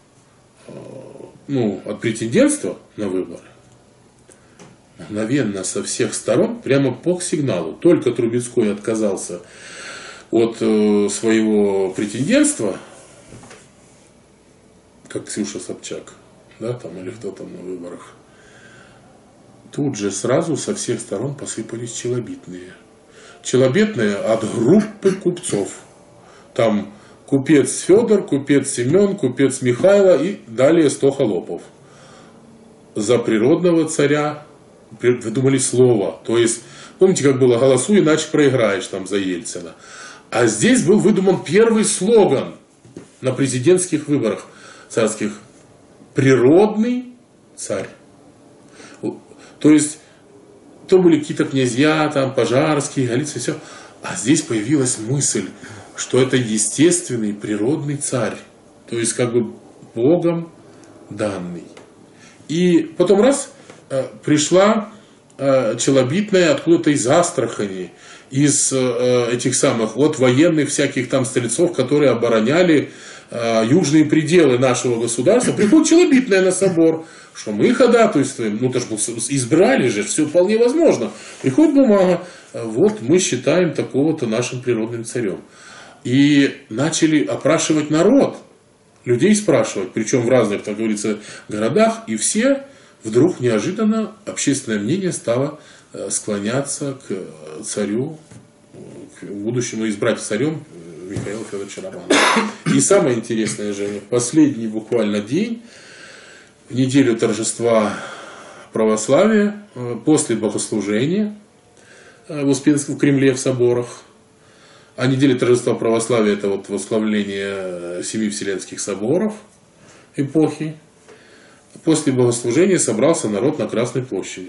претендентства на выборы, мгновенно со всех сторон, прямо по сигналу, только Трубецкой отказался от своего претендентства, как Ксюша Собчак, да, там, или кто там на выборах, тут же сразу со всех сторон посыпались челобитные. Челобитные от группы купцов. Там купец Федор, купец Семен, купец Михайло и далее 100 холопов. За природного царя выдумали слово. То есть, помните, как было: голосуй, иначе проиграешь там за Ельцина. А здесь был выдуман первый слоган на президентских выборах царских: природный царь. То есть, то были какие-то князья, там, Пожарские, Голицын, все. А здесь появилась мысль, что это естественный природный царь. То есть, как бы Богом данный. И потом раз пришла челобитная откуда-то из Астрахани, из этих самых вот военных всяких там стрельцов, которые обороняли южные пределы нашего государства. Приходит челобитная на собор, что мы ходатайствуем, ну, то ж избрали же, все вполне возможно. Приходит бумага, вот мы считаем такого-то нашим природным царем. И начали опрашивать народ, людей спрашивать, причем в разных, так говорится, городах, и все вдруг неожиданно общественное мнение стало склоняться к царю, к будущему избрать царем Михаила Федоровича Романова. И самое интересное, Женя, последний буквально день, в неделю торжества православия, после богослужения в Успенском, в Кремле, в соборах, а неделя торжества православия — это вот восславление 7 Вселенских соборов эпохи. После богослужения собрался народ на Красной площади.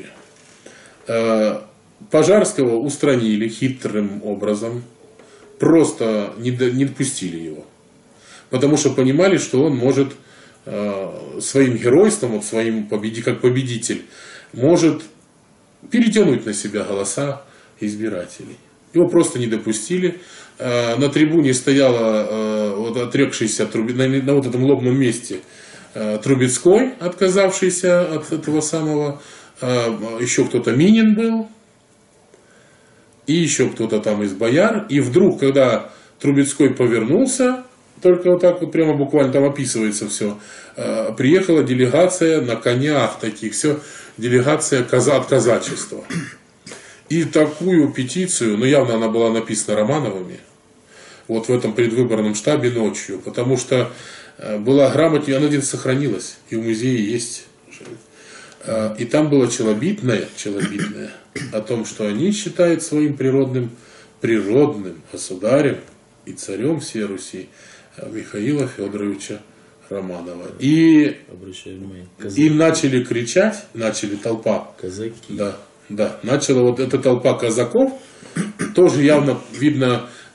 Пожарского устранили хитрым образом, просто не допустили его. Потому что понимали, что он может своим геройством, вот своим как победитель, может перетянуть на себя голоса избирателей. Его просто не допустили. На трибуне стояла вот отрекшийся на вот этом лобном месте Трубецкой, отказавшийся от этого самого, еще кто-то Минин был, и еще кто-то там из бояр. И вдруг, когда Трубецкой повернулся, только вот так вот прямо буквально там описывается все, приехала делегация на конях таких, все, делегация от казачества. И такую петицию, ну явно она была написана Романовыми, вот в этом предвыборном штабе ночью, потому что была грамота, она где-то сохранилась, и в музее есть. И там было челобитное о том, что они считают своим природным государем и царем всей Руси Михаила Федоровича Романова. И им начали кричать, толпа. Казаки. Да, начала вот эта толпа казаков, тоже явно видно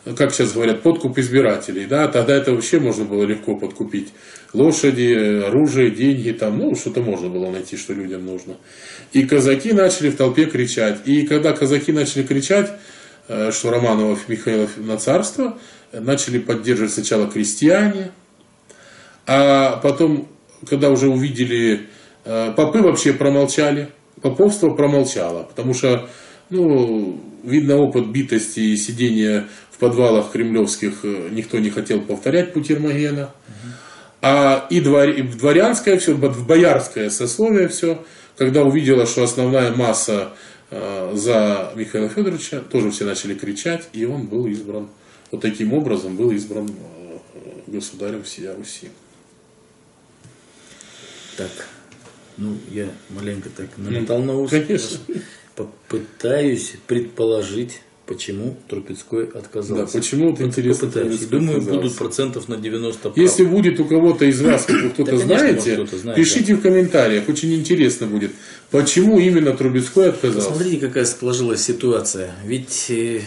как сейчас говорят, подкуп избирателей, да, тогда это вообще можно было легко подкупить. Лошади, оружие, деньги, там, ну, что-то можно было найти, что людям нужно. И казаки начали в толпе кричать. И когда казаки начали кричать, что Романовых Михаилов на царство, начали поддерживать сначала крестьяне, а потом, когда уже увидели, попы вообще промолчали, поповство промолчало, потому что, ну, видно, опыт битости и сидения в подвалах кремлевских никто не хотел повторять путь Ермогена. А и дворянское все, боярское сословие все, когда увидело, что основная масса за Михаила Федоровича, тоже все начали кричать, и он был избран, вот таким образом был избран государем всея Руси. Так, ну я маленько так намотал на ус. Конечно. Попытаюсь предположить, почему Трубецкой отказался. Да, почему это интересно. Думаю, будут процентов на 90 прав. Если будет у кого-то из вас, кто-то знаете, пишите в комментариях, очень интересно будет, почему именно Трубецкой отказался. Посмотрите, какая сложилась ситуация. Ведь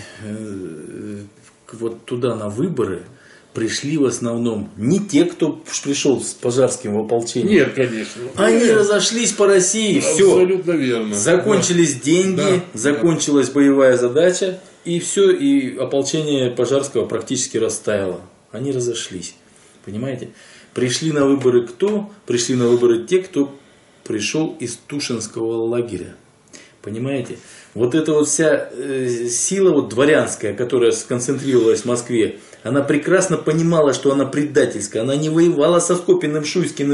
вот туда на выборы пришли в основном не те, кто пришел с Пожарским в ополчение. Нет, конечно. Они разошлись по России, все. Абсолютно верно. Закончились деньги, закончилась боевая задача, и все, и ополчение Пожарского практически растаяло. Они разошлись. Понимаете? Пришли на выборы кто? Пришли на выборы те, кто пришел из Тушинского лагеря. Понимаете? Вот эта вот вся сила вот дворянская, которая сконцентрировалась в Москве, она прекрасно понимала, что она предательская. Она не воевала со Скопиным-Шуйским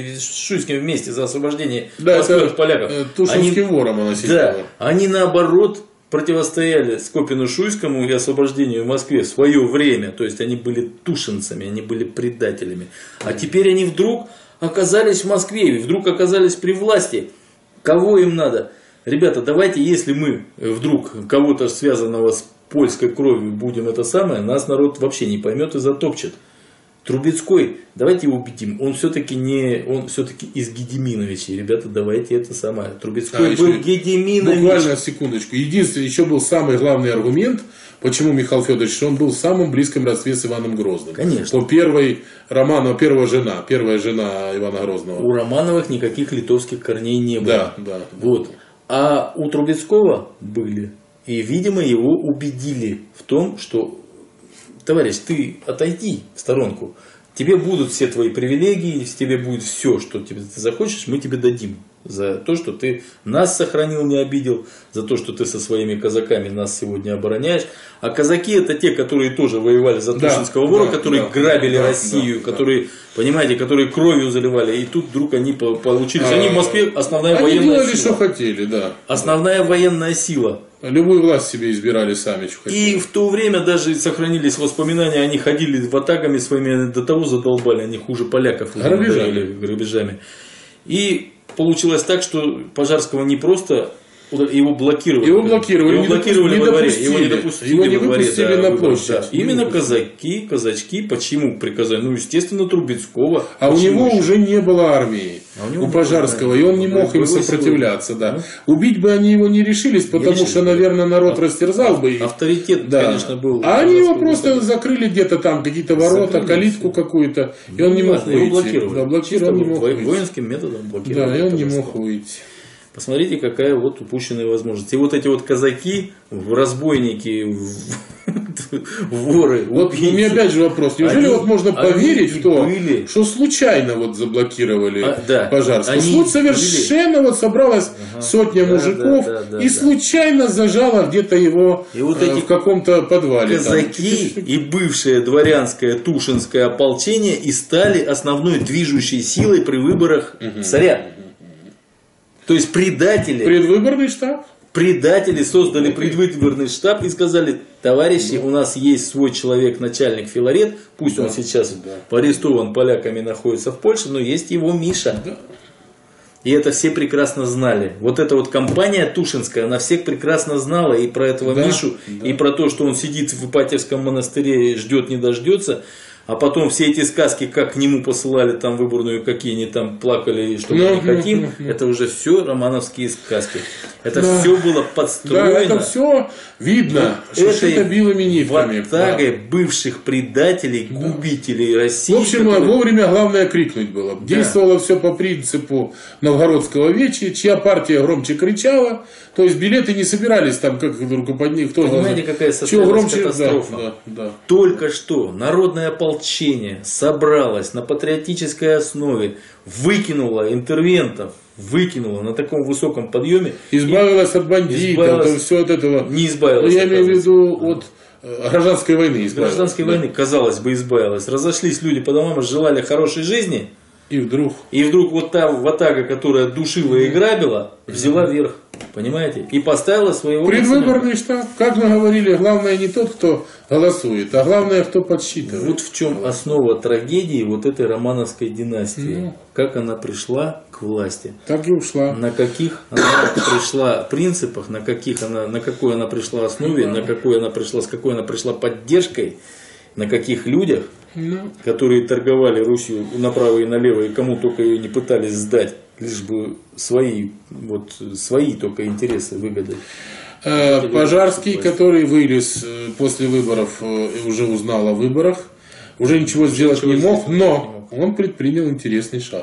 вместе за освобождение московских поляков. Тушинским вором она сидела. Да, они наоборот противостояли Скопину-Шуйскому и освобождению в Москве в свое время. То есть они были тушинцами, они были предателями. А теперь они вдруг оказались в Москве, и вдруг оказались при власти. Кого им надо? Ребята, давайте, если мы вдруг кого-то связанного с польской кровью будем это самое, нас народ вообще не поймет и затопчет. Трубецкой, давайте его убедим, он все-таки из Гедеминовичей. Ребята, давайте это самое. Трубецкой был Гедеминович. Буквально секундочку. Единственный, еще был самый главный аргумент, почему Михаил Федорович, что он был в самом близком родстве с Иваном Грозным. Конечно. По первой Романова, первая жена Ивана Грозного. У Романовых никаких литовских корней не было. Да. Вот. А у Трубецкого были. И, видимо, его убедили в том, что, товарищ, ты отойди в сторонку. Тебе будут все твои привилегии, тебе будет все, что ты захочешь, мы тебе дадим. За то, что ты нас сохранил, не обидел, за то, что ты со своими казаками нас сегодня обороняешь. А казаки это те, которые тоже воевали за Тушинского вора, которые грабили Россию, которые, понимаете, которые кровью заливали. И тут вдруг они получились. Они в Москве основная военная сила. Они делали, что хотели, да. Основная военная сила. Любую власть себе избирали сами, что хотели. И в то время даже сохранились воспоминания, они ходили ватагами своими, до того задолбали, они хуже поляков. Грабежами. И получилось так, что Пожарского не просто его блокировали. Его блокировали во дворе. Его не допустили. Его не выпустили на площадь. Да. Именно казачки. Почему приказали? Ну, естественно, Трубецкого. А у него уже не было армии. У Пожарского. И он не мог им сопротивляться. Да. Убить бы они его не решились, потому что, наверное, народ растерзал бы их. Авторитет, конечно, был. А они его просто закрыли где-то там, какие-то ворота, калитку какую-то. И он не мог выйти. Его блокировали. Воинским методом блокировали. Да, и он не мог выйти. Посмотрите, какая вот упущенная возможность. И вот эти вот казаки, разбойники, воры, вот у меня опять же вопрос. Неужели вот можно поверить в то, что случайно вот заблокировали Пожарского? Вот совершенно вот собралась сотня мужиков и случайно зажала где-то его в каком-то подвале. Казаки и бывшее дворянское Тушинское ополчение и стали основной движущей силой при выборах царя. То есть предатели. Предвыборный штаб. Предатели создали предвыборный штаб и сказали: товарищи, у нас есть свой человек, начальник Филарет, пусть он сейчас арестован поляками, находится в Польше, но есть его Миша. И это все прекрасно знали. Вот эта вот компания Тушинская, она всех прекрасно знала и про этого Мишу, и про то, что он сидит в Ипатьевском монастыре, ждет не дождется. а потом все эти сказки, как к нему посылали там выборную, какие они там плакали, что мы не хотим, это уже все романовские сказки. Это все было подстроено. Да, это все видно, что это белыми нитками. Ватагой бывших предателей, губителей России. В общем, вовремя главное крикнуть было. Действовало все по принципу новгородского вечи, чья партия громче кричала, то есть билеты не собирались там, как рукоподник. Понимаете, какая состоялась катастрофа? Да. Только что народное ополчение собралось на патриотической основе, выкинуло интервентов, выкинуло на таком высоком подъеме. Избавилась от бандитов, все от этого. Не избавилась. Я имею в виду от гражданской войны. Гражданской войны, казалось бы, избавилась. Разошлись люди по домам, желали хорошей жизни. И вдруг вот та ватага, которая душила и грабила, взяла верх. Понимаете? И поставила своего... Предвыборный штаб. Как мы говорили, главное не тот, кто голосует, а главное, кто подсчитывает. Вот в чем основа трагедии вот этой романовской династии. Как она пришла к власти. Так и ушла. На каких она пришла принципах, на какой она пришла основе, на какой она пришла, с какой она пришла поддержкой, на каких людях, которые торговали Русью направо и налево, и кому только ее не пытались сдать, лишь бы свои только интересы выгоды. Пожарский, который вылез после выборов и уже узнал о выборах, уже ничего сделать не мог, но он предпринял интересный шаг.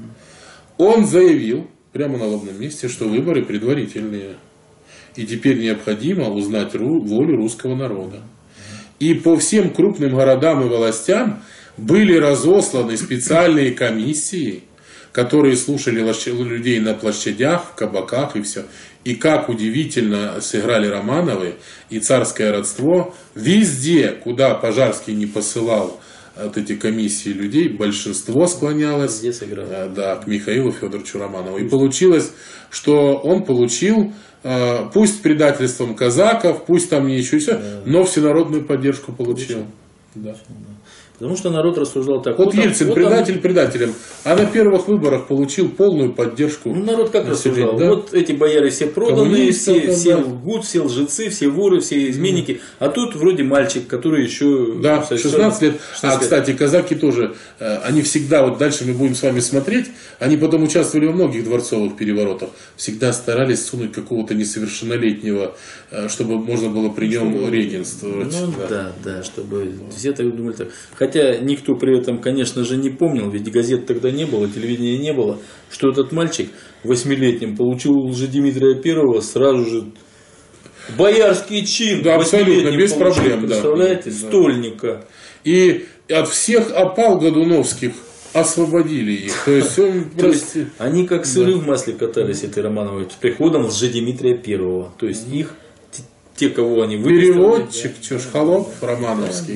Он заявил прямо на лобном месте, что выборы предварительные. И теперь необходимо узнать волю русского народа. И по всем крупным городам и властям были разосланы специальные комиссии, которые слушали людей на площадях, в кабаках и все. И как удивительно сыграли Романовы и царское родство. Везде, куда Пожарский не посылал вот эти комиссии людей, большинство склонялось к Михаилу Федоровичу Романову. И получилось, что он получил, пусть предательством казаков, пусть там не еще все, но всенародную поддержку получил. Да. Потому что народ рассуждал так. Вот Ельцин, предатель предателем, а на первых выборах получил полную поддержку. Народ как рассуждал? Да? Вот эти бояре все проданные, все лгут, все лжецы, все воры, все изменники. А тут вроде мальчик, который еще... Да, 16 лет. 16 лет. Кстати, казаки тоже, они всегда, вот дальше мы будем с вами смотреть, они потом участвовали во многих дворцовых переворотах, всегда старались сунуть какого-то несовершеннолетнего, чтобы можно было при нем регенствовать. Ну да, чтобы все так думали так. Хотя никто при этом, конечно же, не помнил, ведь газет тогда не было, телевидения не было, что этот мальчик 8-летним получил у Лжедимитрия I сразу же боярский чин. Да, абсолютно, без получил, проблем. Представляете, да. стольника. И от всех опал годуновских освободили их. То есть, они как сыры в масле катались, этой Романовой, с приходом Лжедимитрия I. То есть их... Те, кого они выписали. Переводчик, холоп Романовский.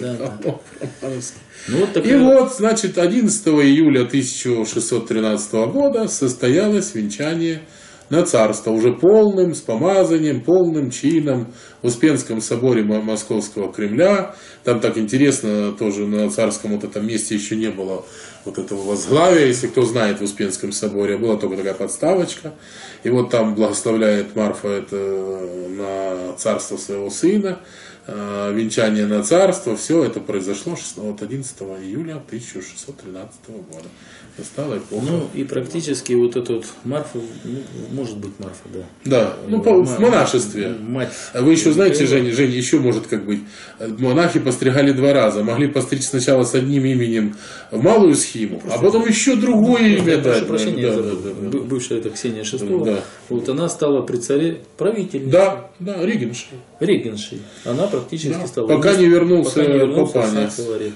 Ну, вот и вот, значит, 11 июля 1613 года состоялось венчание на царство. Уже полным, с помазанием, полным чином в Успенском соборе Московского Кремля. Там так интересно, тоже на царском вот этом месте еще не было вот этого возглавия, если кто знает, в Успенском соборе была только такая подставочка. И вот там благословляет Марфа это на царство своего сына, венчание на царство. Все это произошло 11 июля 1613 года. Настала эпоха. Ну и практически вот этот вот Марфа, может быть Марфа, да. Да, в монашестве. Мать. Вы еще знаете, Женя, еще может как быть. Монахи постригали 2 раза. Могли постричь сначала с одним именем в малую схиму, а потом еще другое имя дать. Прошу прощения, бывшая это Ксения Шестова. Да. Вот она стала при царе правительницей. Да, регеншей. Она практически стала. Пока не вернулся Папаня.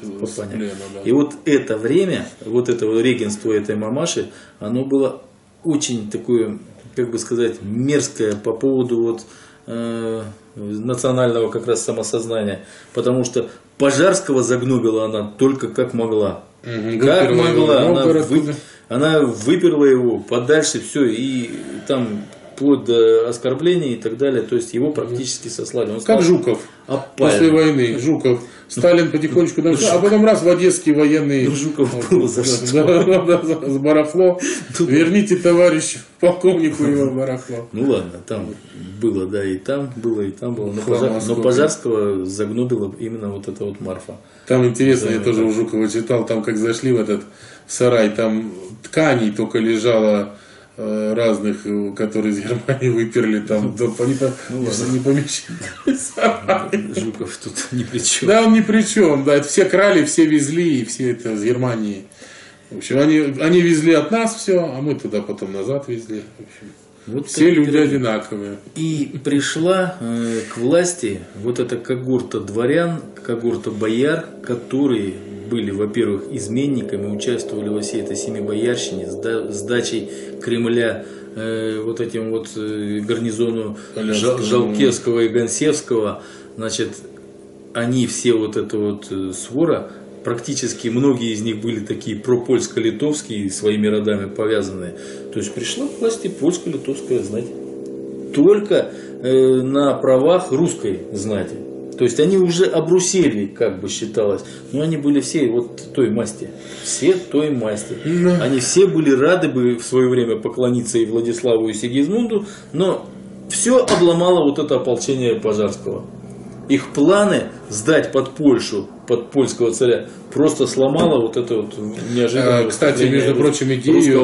И вот это время, вот этого регенства этой мамаши, оно было очень такое, как бы сказать, мерзкое по поводу национального как раз самосознания. Потому что Пожарского загнобила она только как могла. Как могла. Она выперла его подальше, все, и там вплоть до оскорблений и так далее. То есть его практически сослали. Он Как Жуков. После войны. Жуков. Сталин потихонечку, а потом раз в Одесский военный. Жуков был за что? За барахло. Верните товарищу полковнику его барахло. Ну ладно, там было, да, и там было, и там было. Но Пожарского загнобила именно вот эта вот Марфа. Там интересно, я тоже у Жукова читал, там как зашли в этот сарай, там тканей только лежало разных, которые из Германии выперли, там не помещались. Жуков тут ни при чем. Да, он ни при чем, да, это все крали, все везли, и все это из Германии. В общем, они везли от нас все, а мы туда потом назад везли. В общем, вот все люди одинаковые. И пришла к власти вот эта когорта дворян, когорта бояр, которые были, во-первых, изменниками, участвовали во всей этой семибоярщине, сдачей Кремля вот этим вот гарнизону Жалкевского и Гонсевского. Значит, они все вот эта вот свора, практически многие из них были такие пропольско-литовские, своими родами повязанные. То есть пришла к власти польско-литовская знать. Только на правах русской знати. То есть они уже обрусели, как бы считалось. Но они были все вот той масти. Все той масти. Они все были рады бы в свое время поклониться и Владиславу, и Сигизмунду. Но все обломало вот это ополчение Пожарского. Их планы сдать под Польшу, под польского царя, просто сломало вот это вот неожиданное. Кстати, между прочим,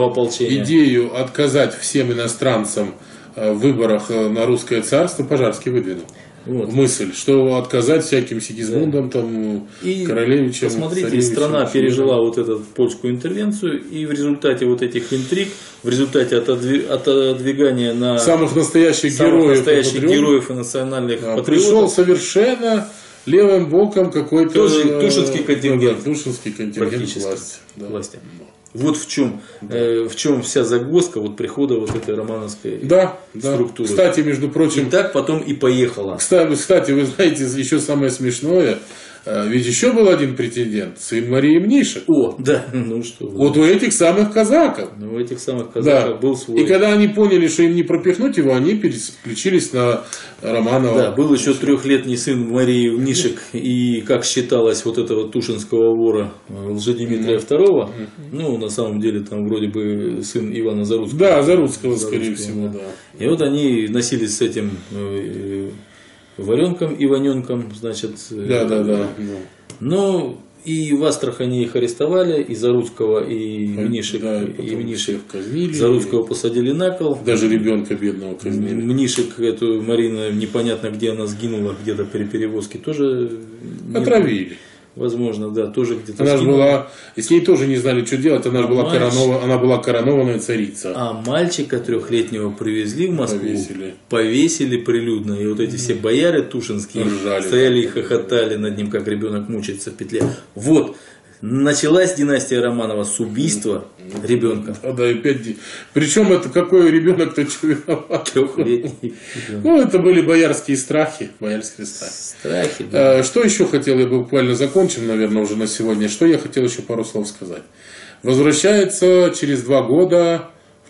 идею отказать всем иностранцам в выборах на русское царство Пожарский выдвинул. Вот. Мысль, что отказать всяким Сигизмундам, там, и королевичам. Посмотрите, страна пережила вот эту польскую интервенцию, и в результате вот этих интриг, в результате отодвигания на самых настоящих героев и национальных патриотов, пришел совершенно левым боком какой-то Тушинский контингент. Тушинский контингент власти. Вот в чем вся загвоздка вот прихода вот этой романовской структуры. Кстати, между прочим, и так потом и поехала. Кстати, вы знаете, еще самое смешное, ведь еще был один претендент, сын Марии Мнишек. О, да, ну что вы. Вот у этих самых казаков. У этих самых казаков был свой. И когда они поняли, что им не пропихнуть его, они переключились на Романова. Да, был еще трехлетний сын Марии Мнишек, и, как считалось, вот этого тушинского вора Лжедимитрия II, ну, на самом деле, там вроде бы сын Ивана Заруцкого. Да, Заруцкого, скорее всего, да. И вот они носились с этим варенком, Иваненком, значит. Да. Но и в Астрахани их арестовали, и Заруцкого, и Мнишек, и Мнишек казнили. Заруцкого посадили на кол. Даже ребенка бедного казнили. Мнишек, эту Марина, непонятно где она сгинула, где-то при перевозке, тоже отравили. Возможно, да, тоже где-то. Она же была, и с ней тоже не знали, что делать, она была коронованная царица. А мальчика трехлетнего привезли в Москву, повесили прилюдно, и вот эти все бояре тушинские стояли и хохотали над ним, как ребенок мучается в петле. Вот. Началась династия Романова с убийства ребенка. Да, и 5 дней. Причем это какой ребенок-то что виноват? Трехлетний. Ну, это были боярские страхи. Страхи, да. Что еще хотел, я буквально закончим, наверное, уже на сегодня. Что я хотел еще пару слов сказать. Возвращается через 2 года, в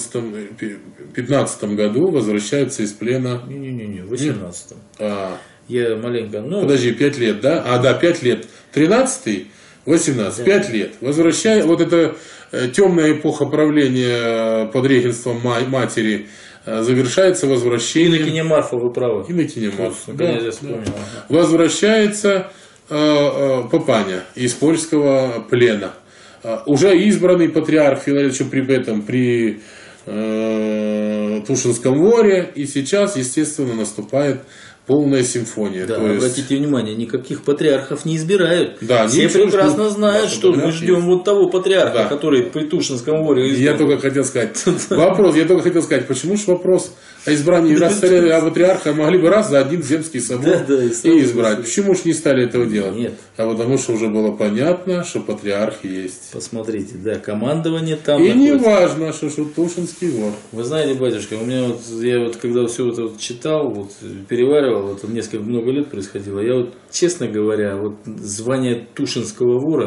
15 году, возвращается из плена. Не, в 18-м. Я маленько, Подожди, 5 лет, да? 5 лет. 13-й. 18, 5 лет. Возвращая, вот эта темная эпоха правления под регенством матери завершается возвращением. Инокиня Марфа, вы правы. Инокиня Марфа, да. Возвращается Папаня из польского плена. Уже избранный патриарх Филарет еще при Тушинском воре. И сейчас, естественно, наступает полная симфония. Да, обратите внимание, никаких патриархов не избирают. Да, все прекрасно знают, что мы ждем вот того патриарха, который при Тушинском воре избран. Я только хотел сказать, почему же вопрос о избрании патриарха могли бы раз за один земский собор и избрать. Почему же не стали этого делать? Нет. А потому что уже было понятно, что патриарх есть. Посмотрите, командование там и не важно, что Тушинский вор. Вы знаете, батюшка, у меня я когда все это читал, переваривал, много лет происходило. Я честно говоря, звание Тушинского вора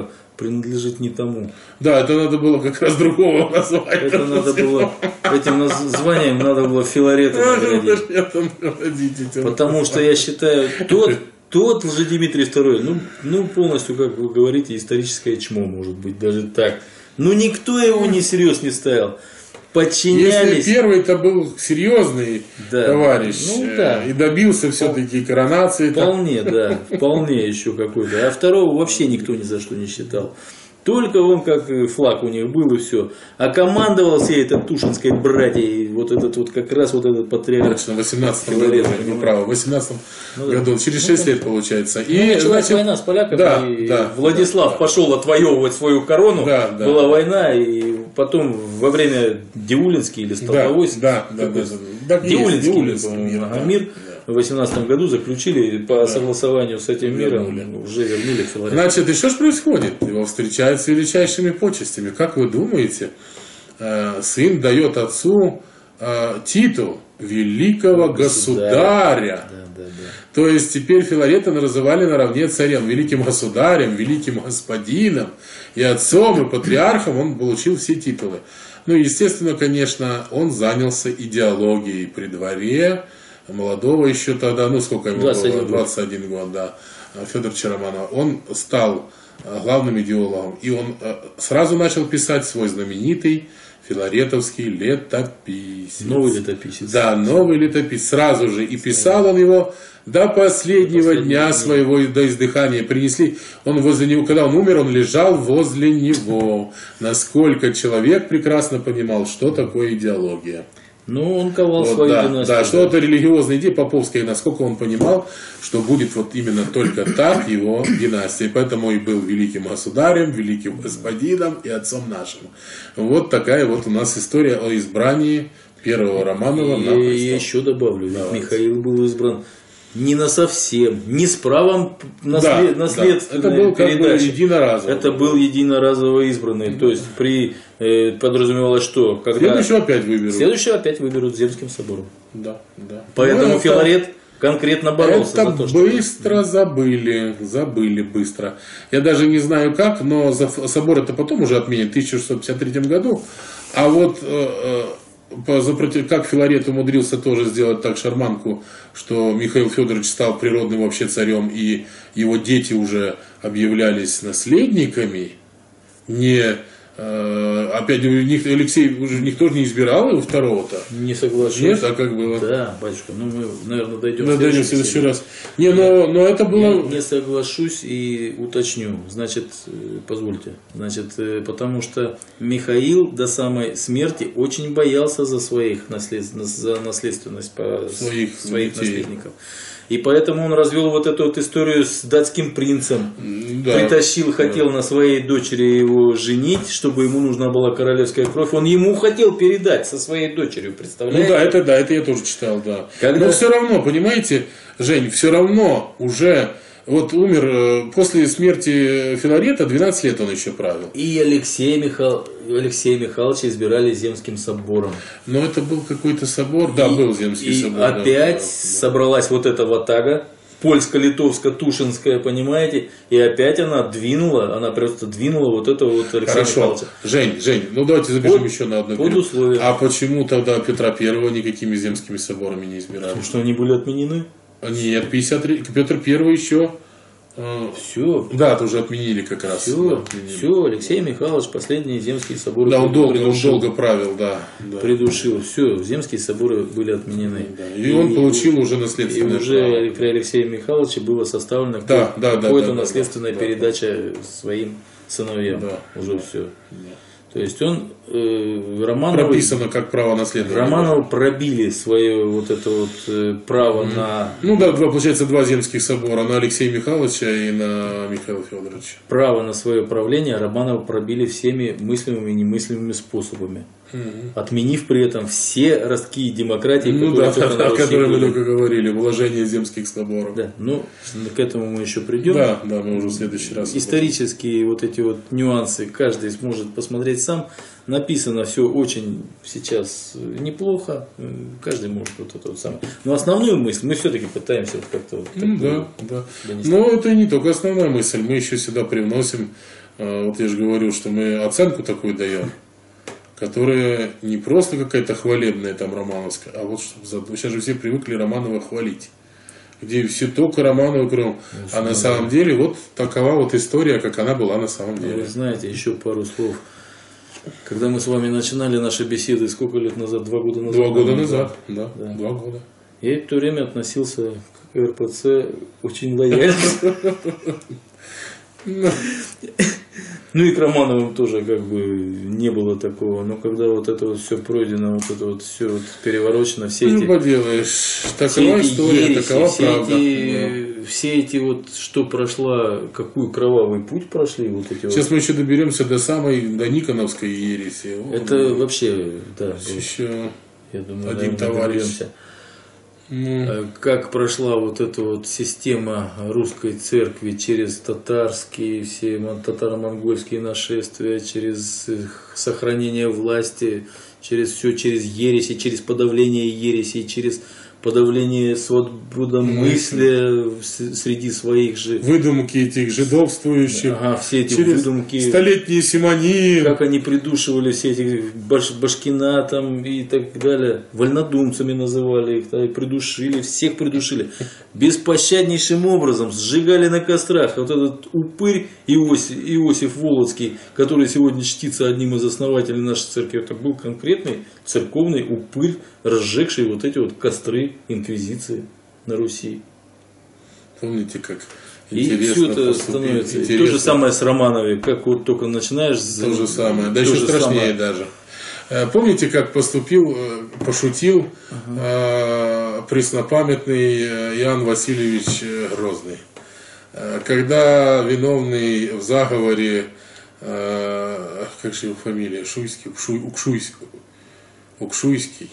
принадлежит не тому. Да, это надо было как раз другого назвать. Это надо было, этим названием надо было Филарета наградить. Потому что я считаю, тот Лжедимитрий II, ну полностью, как вы говорите, историческое чмо, может быть, даже так. Ну никто его всерьез не ставил. Подчинялись. Если первый-то был серьезный товарищ, и добился все-таки коронации. Вполне, да, вполне еще какой-то. А второго вообще никто ни за что не считал. Только он как флаг у них был и все. А командовал всей этой Тушинской братьей, вот этот вот как раз вот этот патриарх. Точно, в 18-м году, не право, в 18-м году, через 6 лет получается. И началась война с поляками, Владислав пошел отвоевывать свою корону, была война, и потом во время Диулинский или Столбовой, Диулинский мир в 18 году заключили по согласованию с этим миром, уже вернули Филарета. Значит, и что же происходит? Его встречают с величайшими почестями. Как вы думаете, сын дает отцу титул великого государя. То есть теперь Филарета называли наравне царем, великим государем, великим господином, и отцом, и патриархом он получил все титулы. Ну, естественно, конечно, он занялся идеологией при дворе, молодого еще тогда, ну сколько ему было, 21 год, да, Федоровича Романова. Он стал главным идеологом, и он сразу начал писать свой знаменитый филаретовский летописец. Новый летописец. Да, новый летописец, сразу же. И писал он его до последнего дня своего, до издыхания. Принесли, он возле него, когда он умер, он лежал возле него. Насколько человек прекрасно понимал, что такое идеология. Ну, он ковал свою династию. Да, что это религиозная идея поповская, насколько он понимал, что будет вот именно только так его династия. Поэтому и был великим государем, великим господином и отцом нашим. Вот такая вот у нас история о избрании первого Романова на престол. Я еще добавлю, Михаил был избран не на совсем, не с правом наследственной это был как бы единоразовый. Это был единоразово избранный. То есть подразумевалось, что когда следующего опять выберут Земским собором. Да. Поэтому Филарет конкретно боролся за то, что... быстро забыли быстро. Я даже не знаю как, но собор это потом уже отменят в 1653 году. А вот как Филарет умудрился тоже сделать так шарманку, что Михаил Федорович стал природным вообще царем, и его дети уже объявлялись наследниками, опять Алексей уже никто не избирал его второго-то. Не соглашусь. Нет, а как было? Да, батюшка, мы, наверное, дойдем в следующий раз. Но это было... Не соглашусь и уточню. Значит, позвольте. Потому что Михаил до самой смерти очень боялся за своих за наследственность своих наследников. И поэтому он развел вот эту вот историю с датским принцем. Хотел на своей дочери его женить, чтобы ему нужна была королевская кровь. Он ему хотел передать со своей дочерью, представляете? Это я тоже читал, да. Но все равно, понимаете, Жень, все равно уже... Вот умер после смерти Филарета, 12 лет он еще правил. И Алексея Михайловича избирали Земским собором. Но это был какой-то собор, был Земский собор. И опять собралась вот эта ватага, польско-литовско-тушинская, понимаете, и опять она просто двинула вот это вот Алексея Михайловича. Жень, давайте забежим еще на одну под условием. А почему тогда Петра Первого никакими земскими соборами не избирали? Потому что они были отменены. Нет, Петр Первый еще. Все. Да, тоже отменили как раз. Все, Алексей Михайлович последние земские соборы. Да, он долго правил, придушил. Все, земские соборы были отменены. И он получил уже наследственное право. И уже при Алексее Михайловиче было составлено какая-то наследственная передача своим сыновьям. Уже все. То есть он прописано как право наследования. Романовы пробили свое вот это вот право на... получается, два земских собора, на Алексея Михайловича и на Михаила Федоровича. Право на свое правление Романовы пробили всеми мыслимыми и немыслимыми способами. Отменив при этом все ростки демократии, о которых мы только говорили, вложение земских соборов. Да, к этому мы еще придем. Да, мы уже в следующий раз. Исторические вот эти вот нюансы каждый сможет посмотреть сам. Написано все очень сейчас неплохо, каждый может вот это вот самое. Но основную мысль мы все-таки пытаемся как-то донести. Но это не только основная мысль, мы еще сюда привносим вот я же говорю, что мы оценку такую даем, которая не просто какая-то хвалебная там романовская, а вот сейчас же все привыкли Романова хвалить. Где все только Романовы, кроме. А на самом деле вот такова вот история, как она была на самом деле. Вы знаете, еще пару слов. Когда мы с вами начинали наши беседы, сколько лет назад? 2 года назад? 2 года назад, да. 2 года. Я в то время относился к РПЦ очень лояльно. Ну и к Романовым тоже как бы не было такого. Но когда вот это вот все пройдено, вот это вот все вот переворочено, все эти... Ну, поделаешь, такова история, ереси, такова правда. Все эти вот, что прошла, какой кровавый путь прошли вот эти Сейчас вот. мы еще доберемся до Никоновской ереси. Это вообще, да. Еще я думаю, один товарищ. Как прошла вот эта вот система русской церкви через татарские, все татаро-монгольские нашествия, через сохранение власти, через все, через ереси, через подавление ереси, через подавление свободомыслия среди своих же... Выдумки этих жидовствующих, ага, все эти через выдумки, столетние симонии. как они придушивали все эти Башкина там и так далее, вольнодумцами называли их, да, и придушили, всех придушили. Беспощаднейшим образом сжигали на кострах. Вот этот упырь Иосиф Волоцкий, который сегодня чтится одним из основателей нашей церкви, это был конкретный церковный упырь, разжегший вот эти вот костры инквизиции на Руси. Помните, как и все это становится. И то же самое с Романовой, как вот только начинаешь... То же самое, да еще страшнее даже. Помните, как пошутил преснопамятный Иоанн Васильевич Грозный? Когда виновный в заговоре, как же его фамилия, Укшуйский,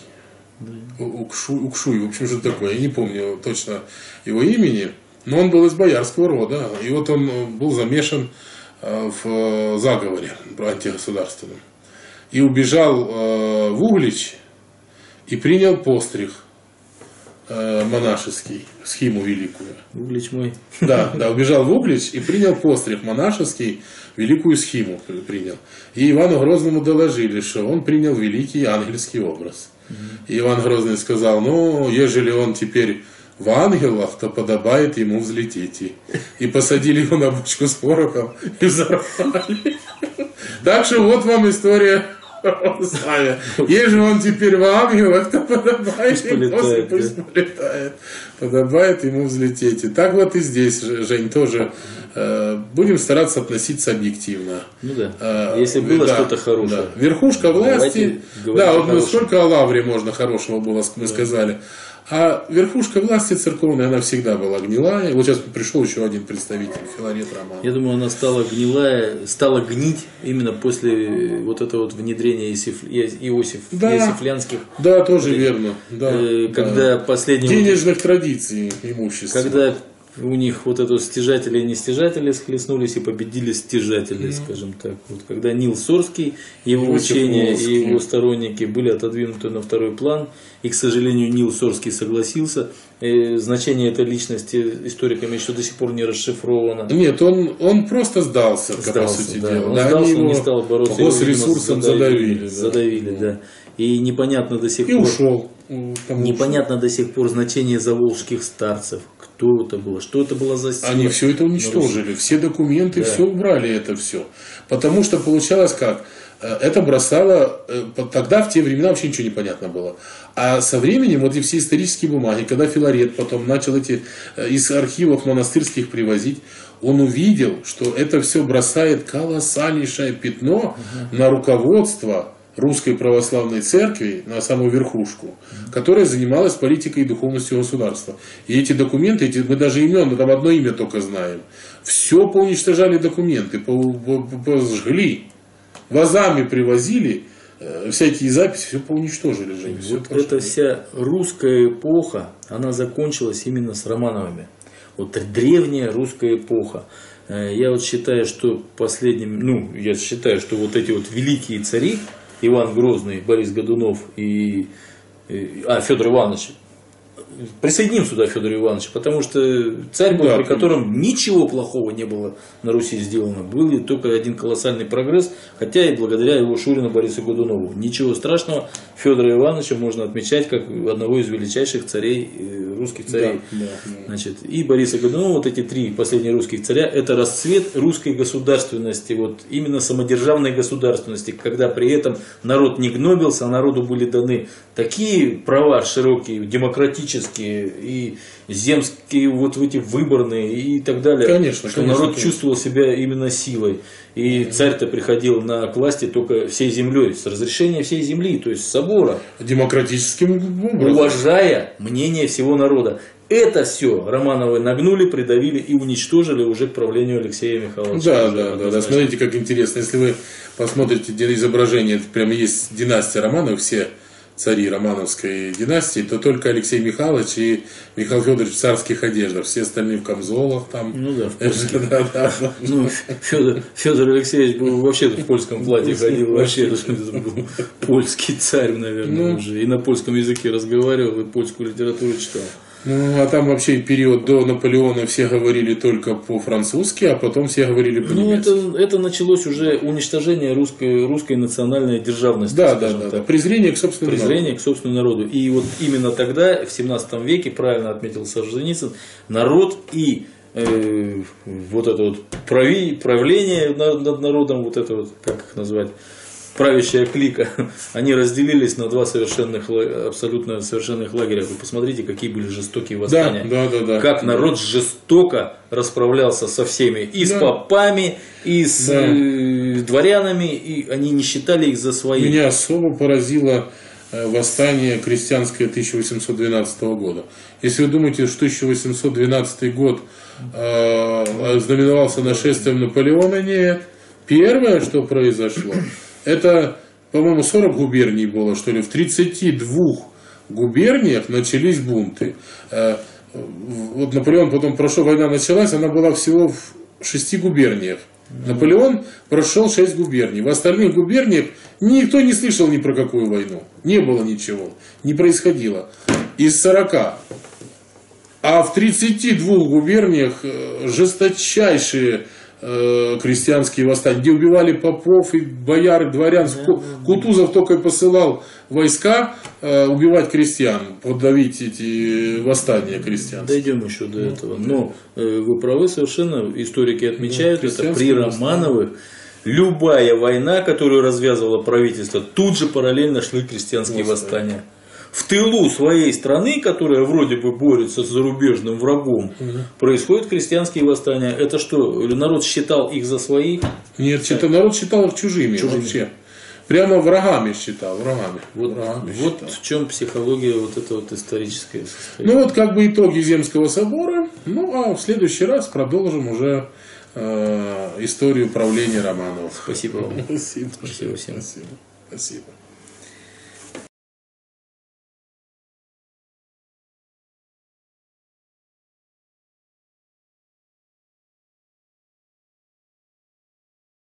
Укшуй, в общем, что такое, я не помню точно его имени, но он был из боярского рода, и вот он был замешан в заговоре антигосударственном, и убежал в Углич и принял постриг монашеский, схиму великую. Углич мой. Да, убежал в Углич и принял постриг монашеский, великую схиму принял. И Ивану Грозному доложили, что он принял великий ангельский образ. И Иван Грозный сказал, ну, ежели он теперь в ангелах, то подобает ему взлететь. И посадили его на бочку с порохом и взорвали. Так что вот вам история с вами. Ежели он теперь в ангелах, то подобает ему, пусть полетает. Подобает ему взлететь. И так вот и здесь, Жень, тоже будем стараться относиться объективно. Ну да. Если было что-то хорошее. Да. Верхушка власти. Да, вот мы сколько о Лавре можно хорошего было, мы сказали. А верхушка власти церковной, она всегда была гнилая. Вот сейчас пришел еще один представитель, Филарет Романов. Я думаю, она стала гнилая, стала гнить именно после вот этого вот внедрения иосифлянских. Да, тоже верно. Да, когда последние... денежных традиций имущества. Когда у них вот это стяжатели и нестяжатели схлестнулись и победили стяжатели, скажем так. Вот, когда Нил Сорский, его учения и его сторонники были отодвинуты на второй план, и, к сожалению, Нил Сорский согласился. Значение этой личности историками еще до сих пор не расшифровано. Нет, он просто сдался, по сути дела. Он сдался, он не стал бороться. Его с ресурсом задавили, да. И непонятно до сих пор. И ушел. Непонятно до сих пор значение заволжских старцев. Кто это было? Что это было за сила? Они все это уничтожили. Все документы, все убрали это все. Потому что получалось как? Это бросало... Тогда, в те времена, вообще ничего не понятно было. А со временем, вот и все исторические бумаги, когда Филарет потом начал эти из архивов монастырских привозить, он увидел, что это все бросает колоссальнейшее пятно на руководство Русской Православной Церкви, на самую верхушку, которая занималась политикой и духовностью государства. И эти документы, мы даже имен, там одно имя только знаем, все поуничтожали документы, сжгли, вазами привозили, всякие записи, все поуничтожили. Вот эта вся русская эпоха, она закончилась именно с Романовыми. Вот древняя русская эпоха. Я вот считаю, что я считаю, что вот эти вот великие цари, Иван Грозный, Борис Годунов и Федор Иванович, присоединим сюда Федора Ивановича, потому что царь был, при котором ничего плохого не было на Руси сделано. Был только один колоссальный прогресс, хотя и благодаря его Шурину Борису Годунову. Ничего страшного, Федора Ивановича можно отмечать как одного из величайших царей, русских царей. Значит, и Бориса Годунова, вот эти три последние русских царя, это расцвет русской государственности, вот именно самодержавной государственности, когда при этом народ не гнобился, а народу были даны такие права широкие, демократические и земские, вот эти выборные и так далее, конечно, что народ чувствовал себя именно силой. И царь-то приходил к власти только всей землей, с разрешения всей земли, то есть с собора. Демократическим образом. Уважая мнение всего народа. Это все Романовы нагнули, придавили и уничтожили уже к правлению Алексея Михайловича. Да. Смотрите, как интересно. Если вы посмотрите изображение, это прямо есть династия Романовых, все цари Романовской династии, то только Алексей Михайлович и Михаил Федорович в царских одеждах. Все остальные в камзолах там. Ну да, в польских. Ну, Федор Алексеевич был вообще в польском платье ходил, вообще был польский царь, наверное, уже. И на польском языке разговаривал, и польскую литературу читал. Ну, а там вообще период до Наполеона все говорили только по-французски, а потом все говорили по-немецки. Ну, это началось уже уничтожение русской национальной державности. Да. Презрение к собственному Презрение к собственному народу. И вот именно тогда, в 17 веке, правильно отметил Солженицын, народ и вот это вот правление над народом, вот это вот, как их назвать, правящая клика, они разделились на два абсолютно совершенных лагеря. Вы посмотрите, какие были жестокие восстания. Да. Как народ жестоко расправлялся со всеми. И с попами, и с дворянами, и они не считали их за своих. Меня особо поразило восстание крестьянское 1812 года. Если вы думаете, что 1812 год знаменовался нашествием Наполеона, нет. Первое, что произошло, это, по-моему, 40 губерний было, что ли. В 32 губерниях начались бунты. Вот Наполеон потом прошел, война началась, она была всего в 6 губерниях. Наполеон прошел 6 губерний. В остальных губерниях никто не слышал ни про какую войну. Не было ничего. Не происходило. Из 40. А в 32 губерниях жесточайшие крестьянские восстания, где убивали попов и бояр, дворян. Кутузов только и посылал войска убивать крестьян, подавить эти восстания крестьян. Дойдем еще до этого. Но вы правы совершенно, историки отмечают, это при Романовых любая война, которую развязывало правительство, тут же параллельно шли крестьянские восстания. В тылу своей страны, которая вроде бы борется с зарубежным врагом, происходят крестьянские восстания. Это что, народ считал их за своих? Нет, народ считал их чужими. Вообще. Прямо врагами считал. Вот в чем психология вот эта вот историческая состояния. Ну вот как бы итоги Земского собора. Ну а в следующий раз продолжим уже историю правления Романовых. Спасибо вам. Спасибо всем. Спасибо.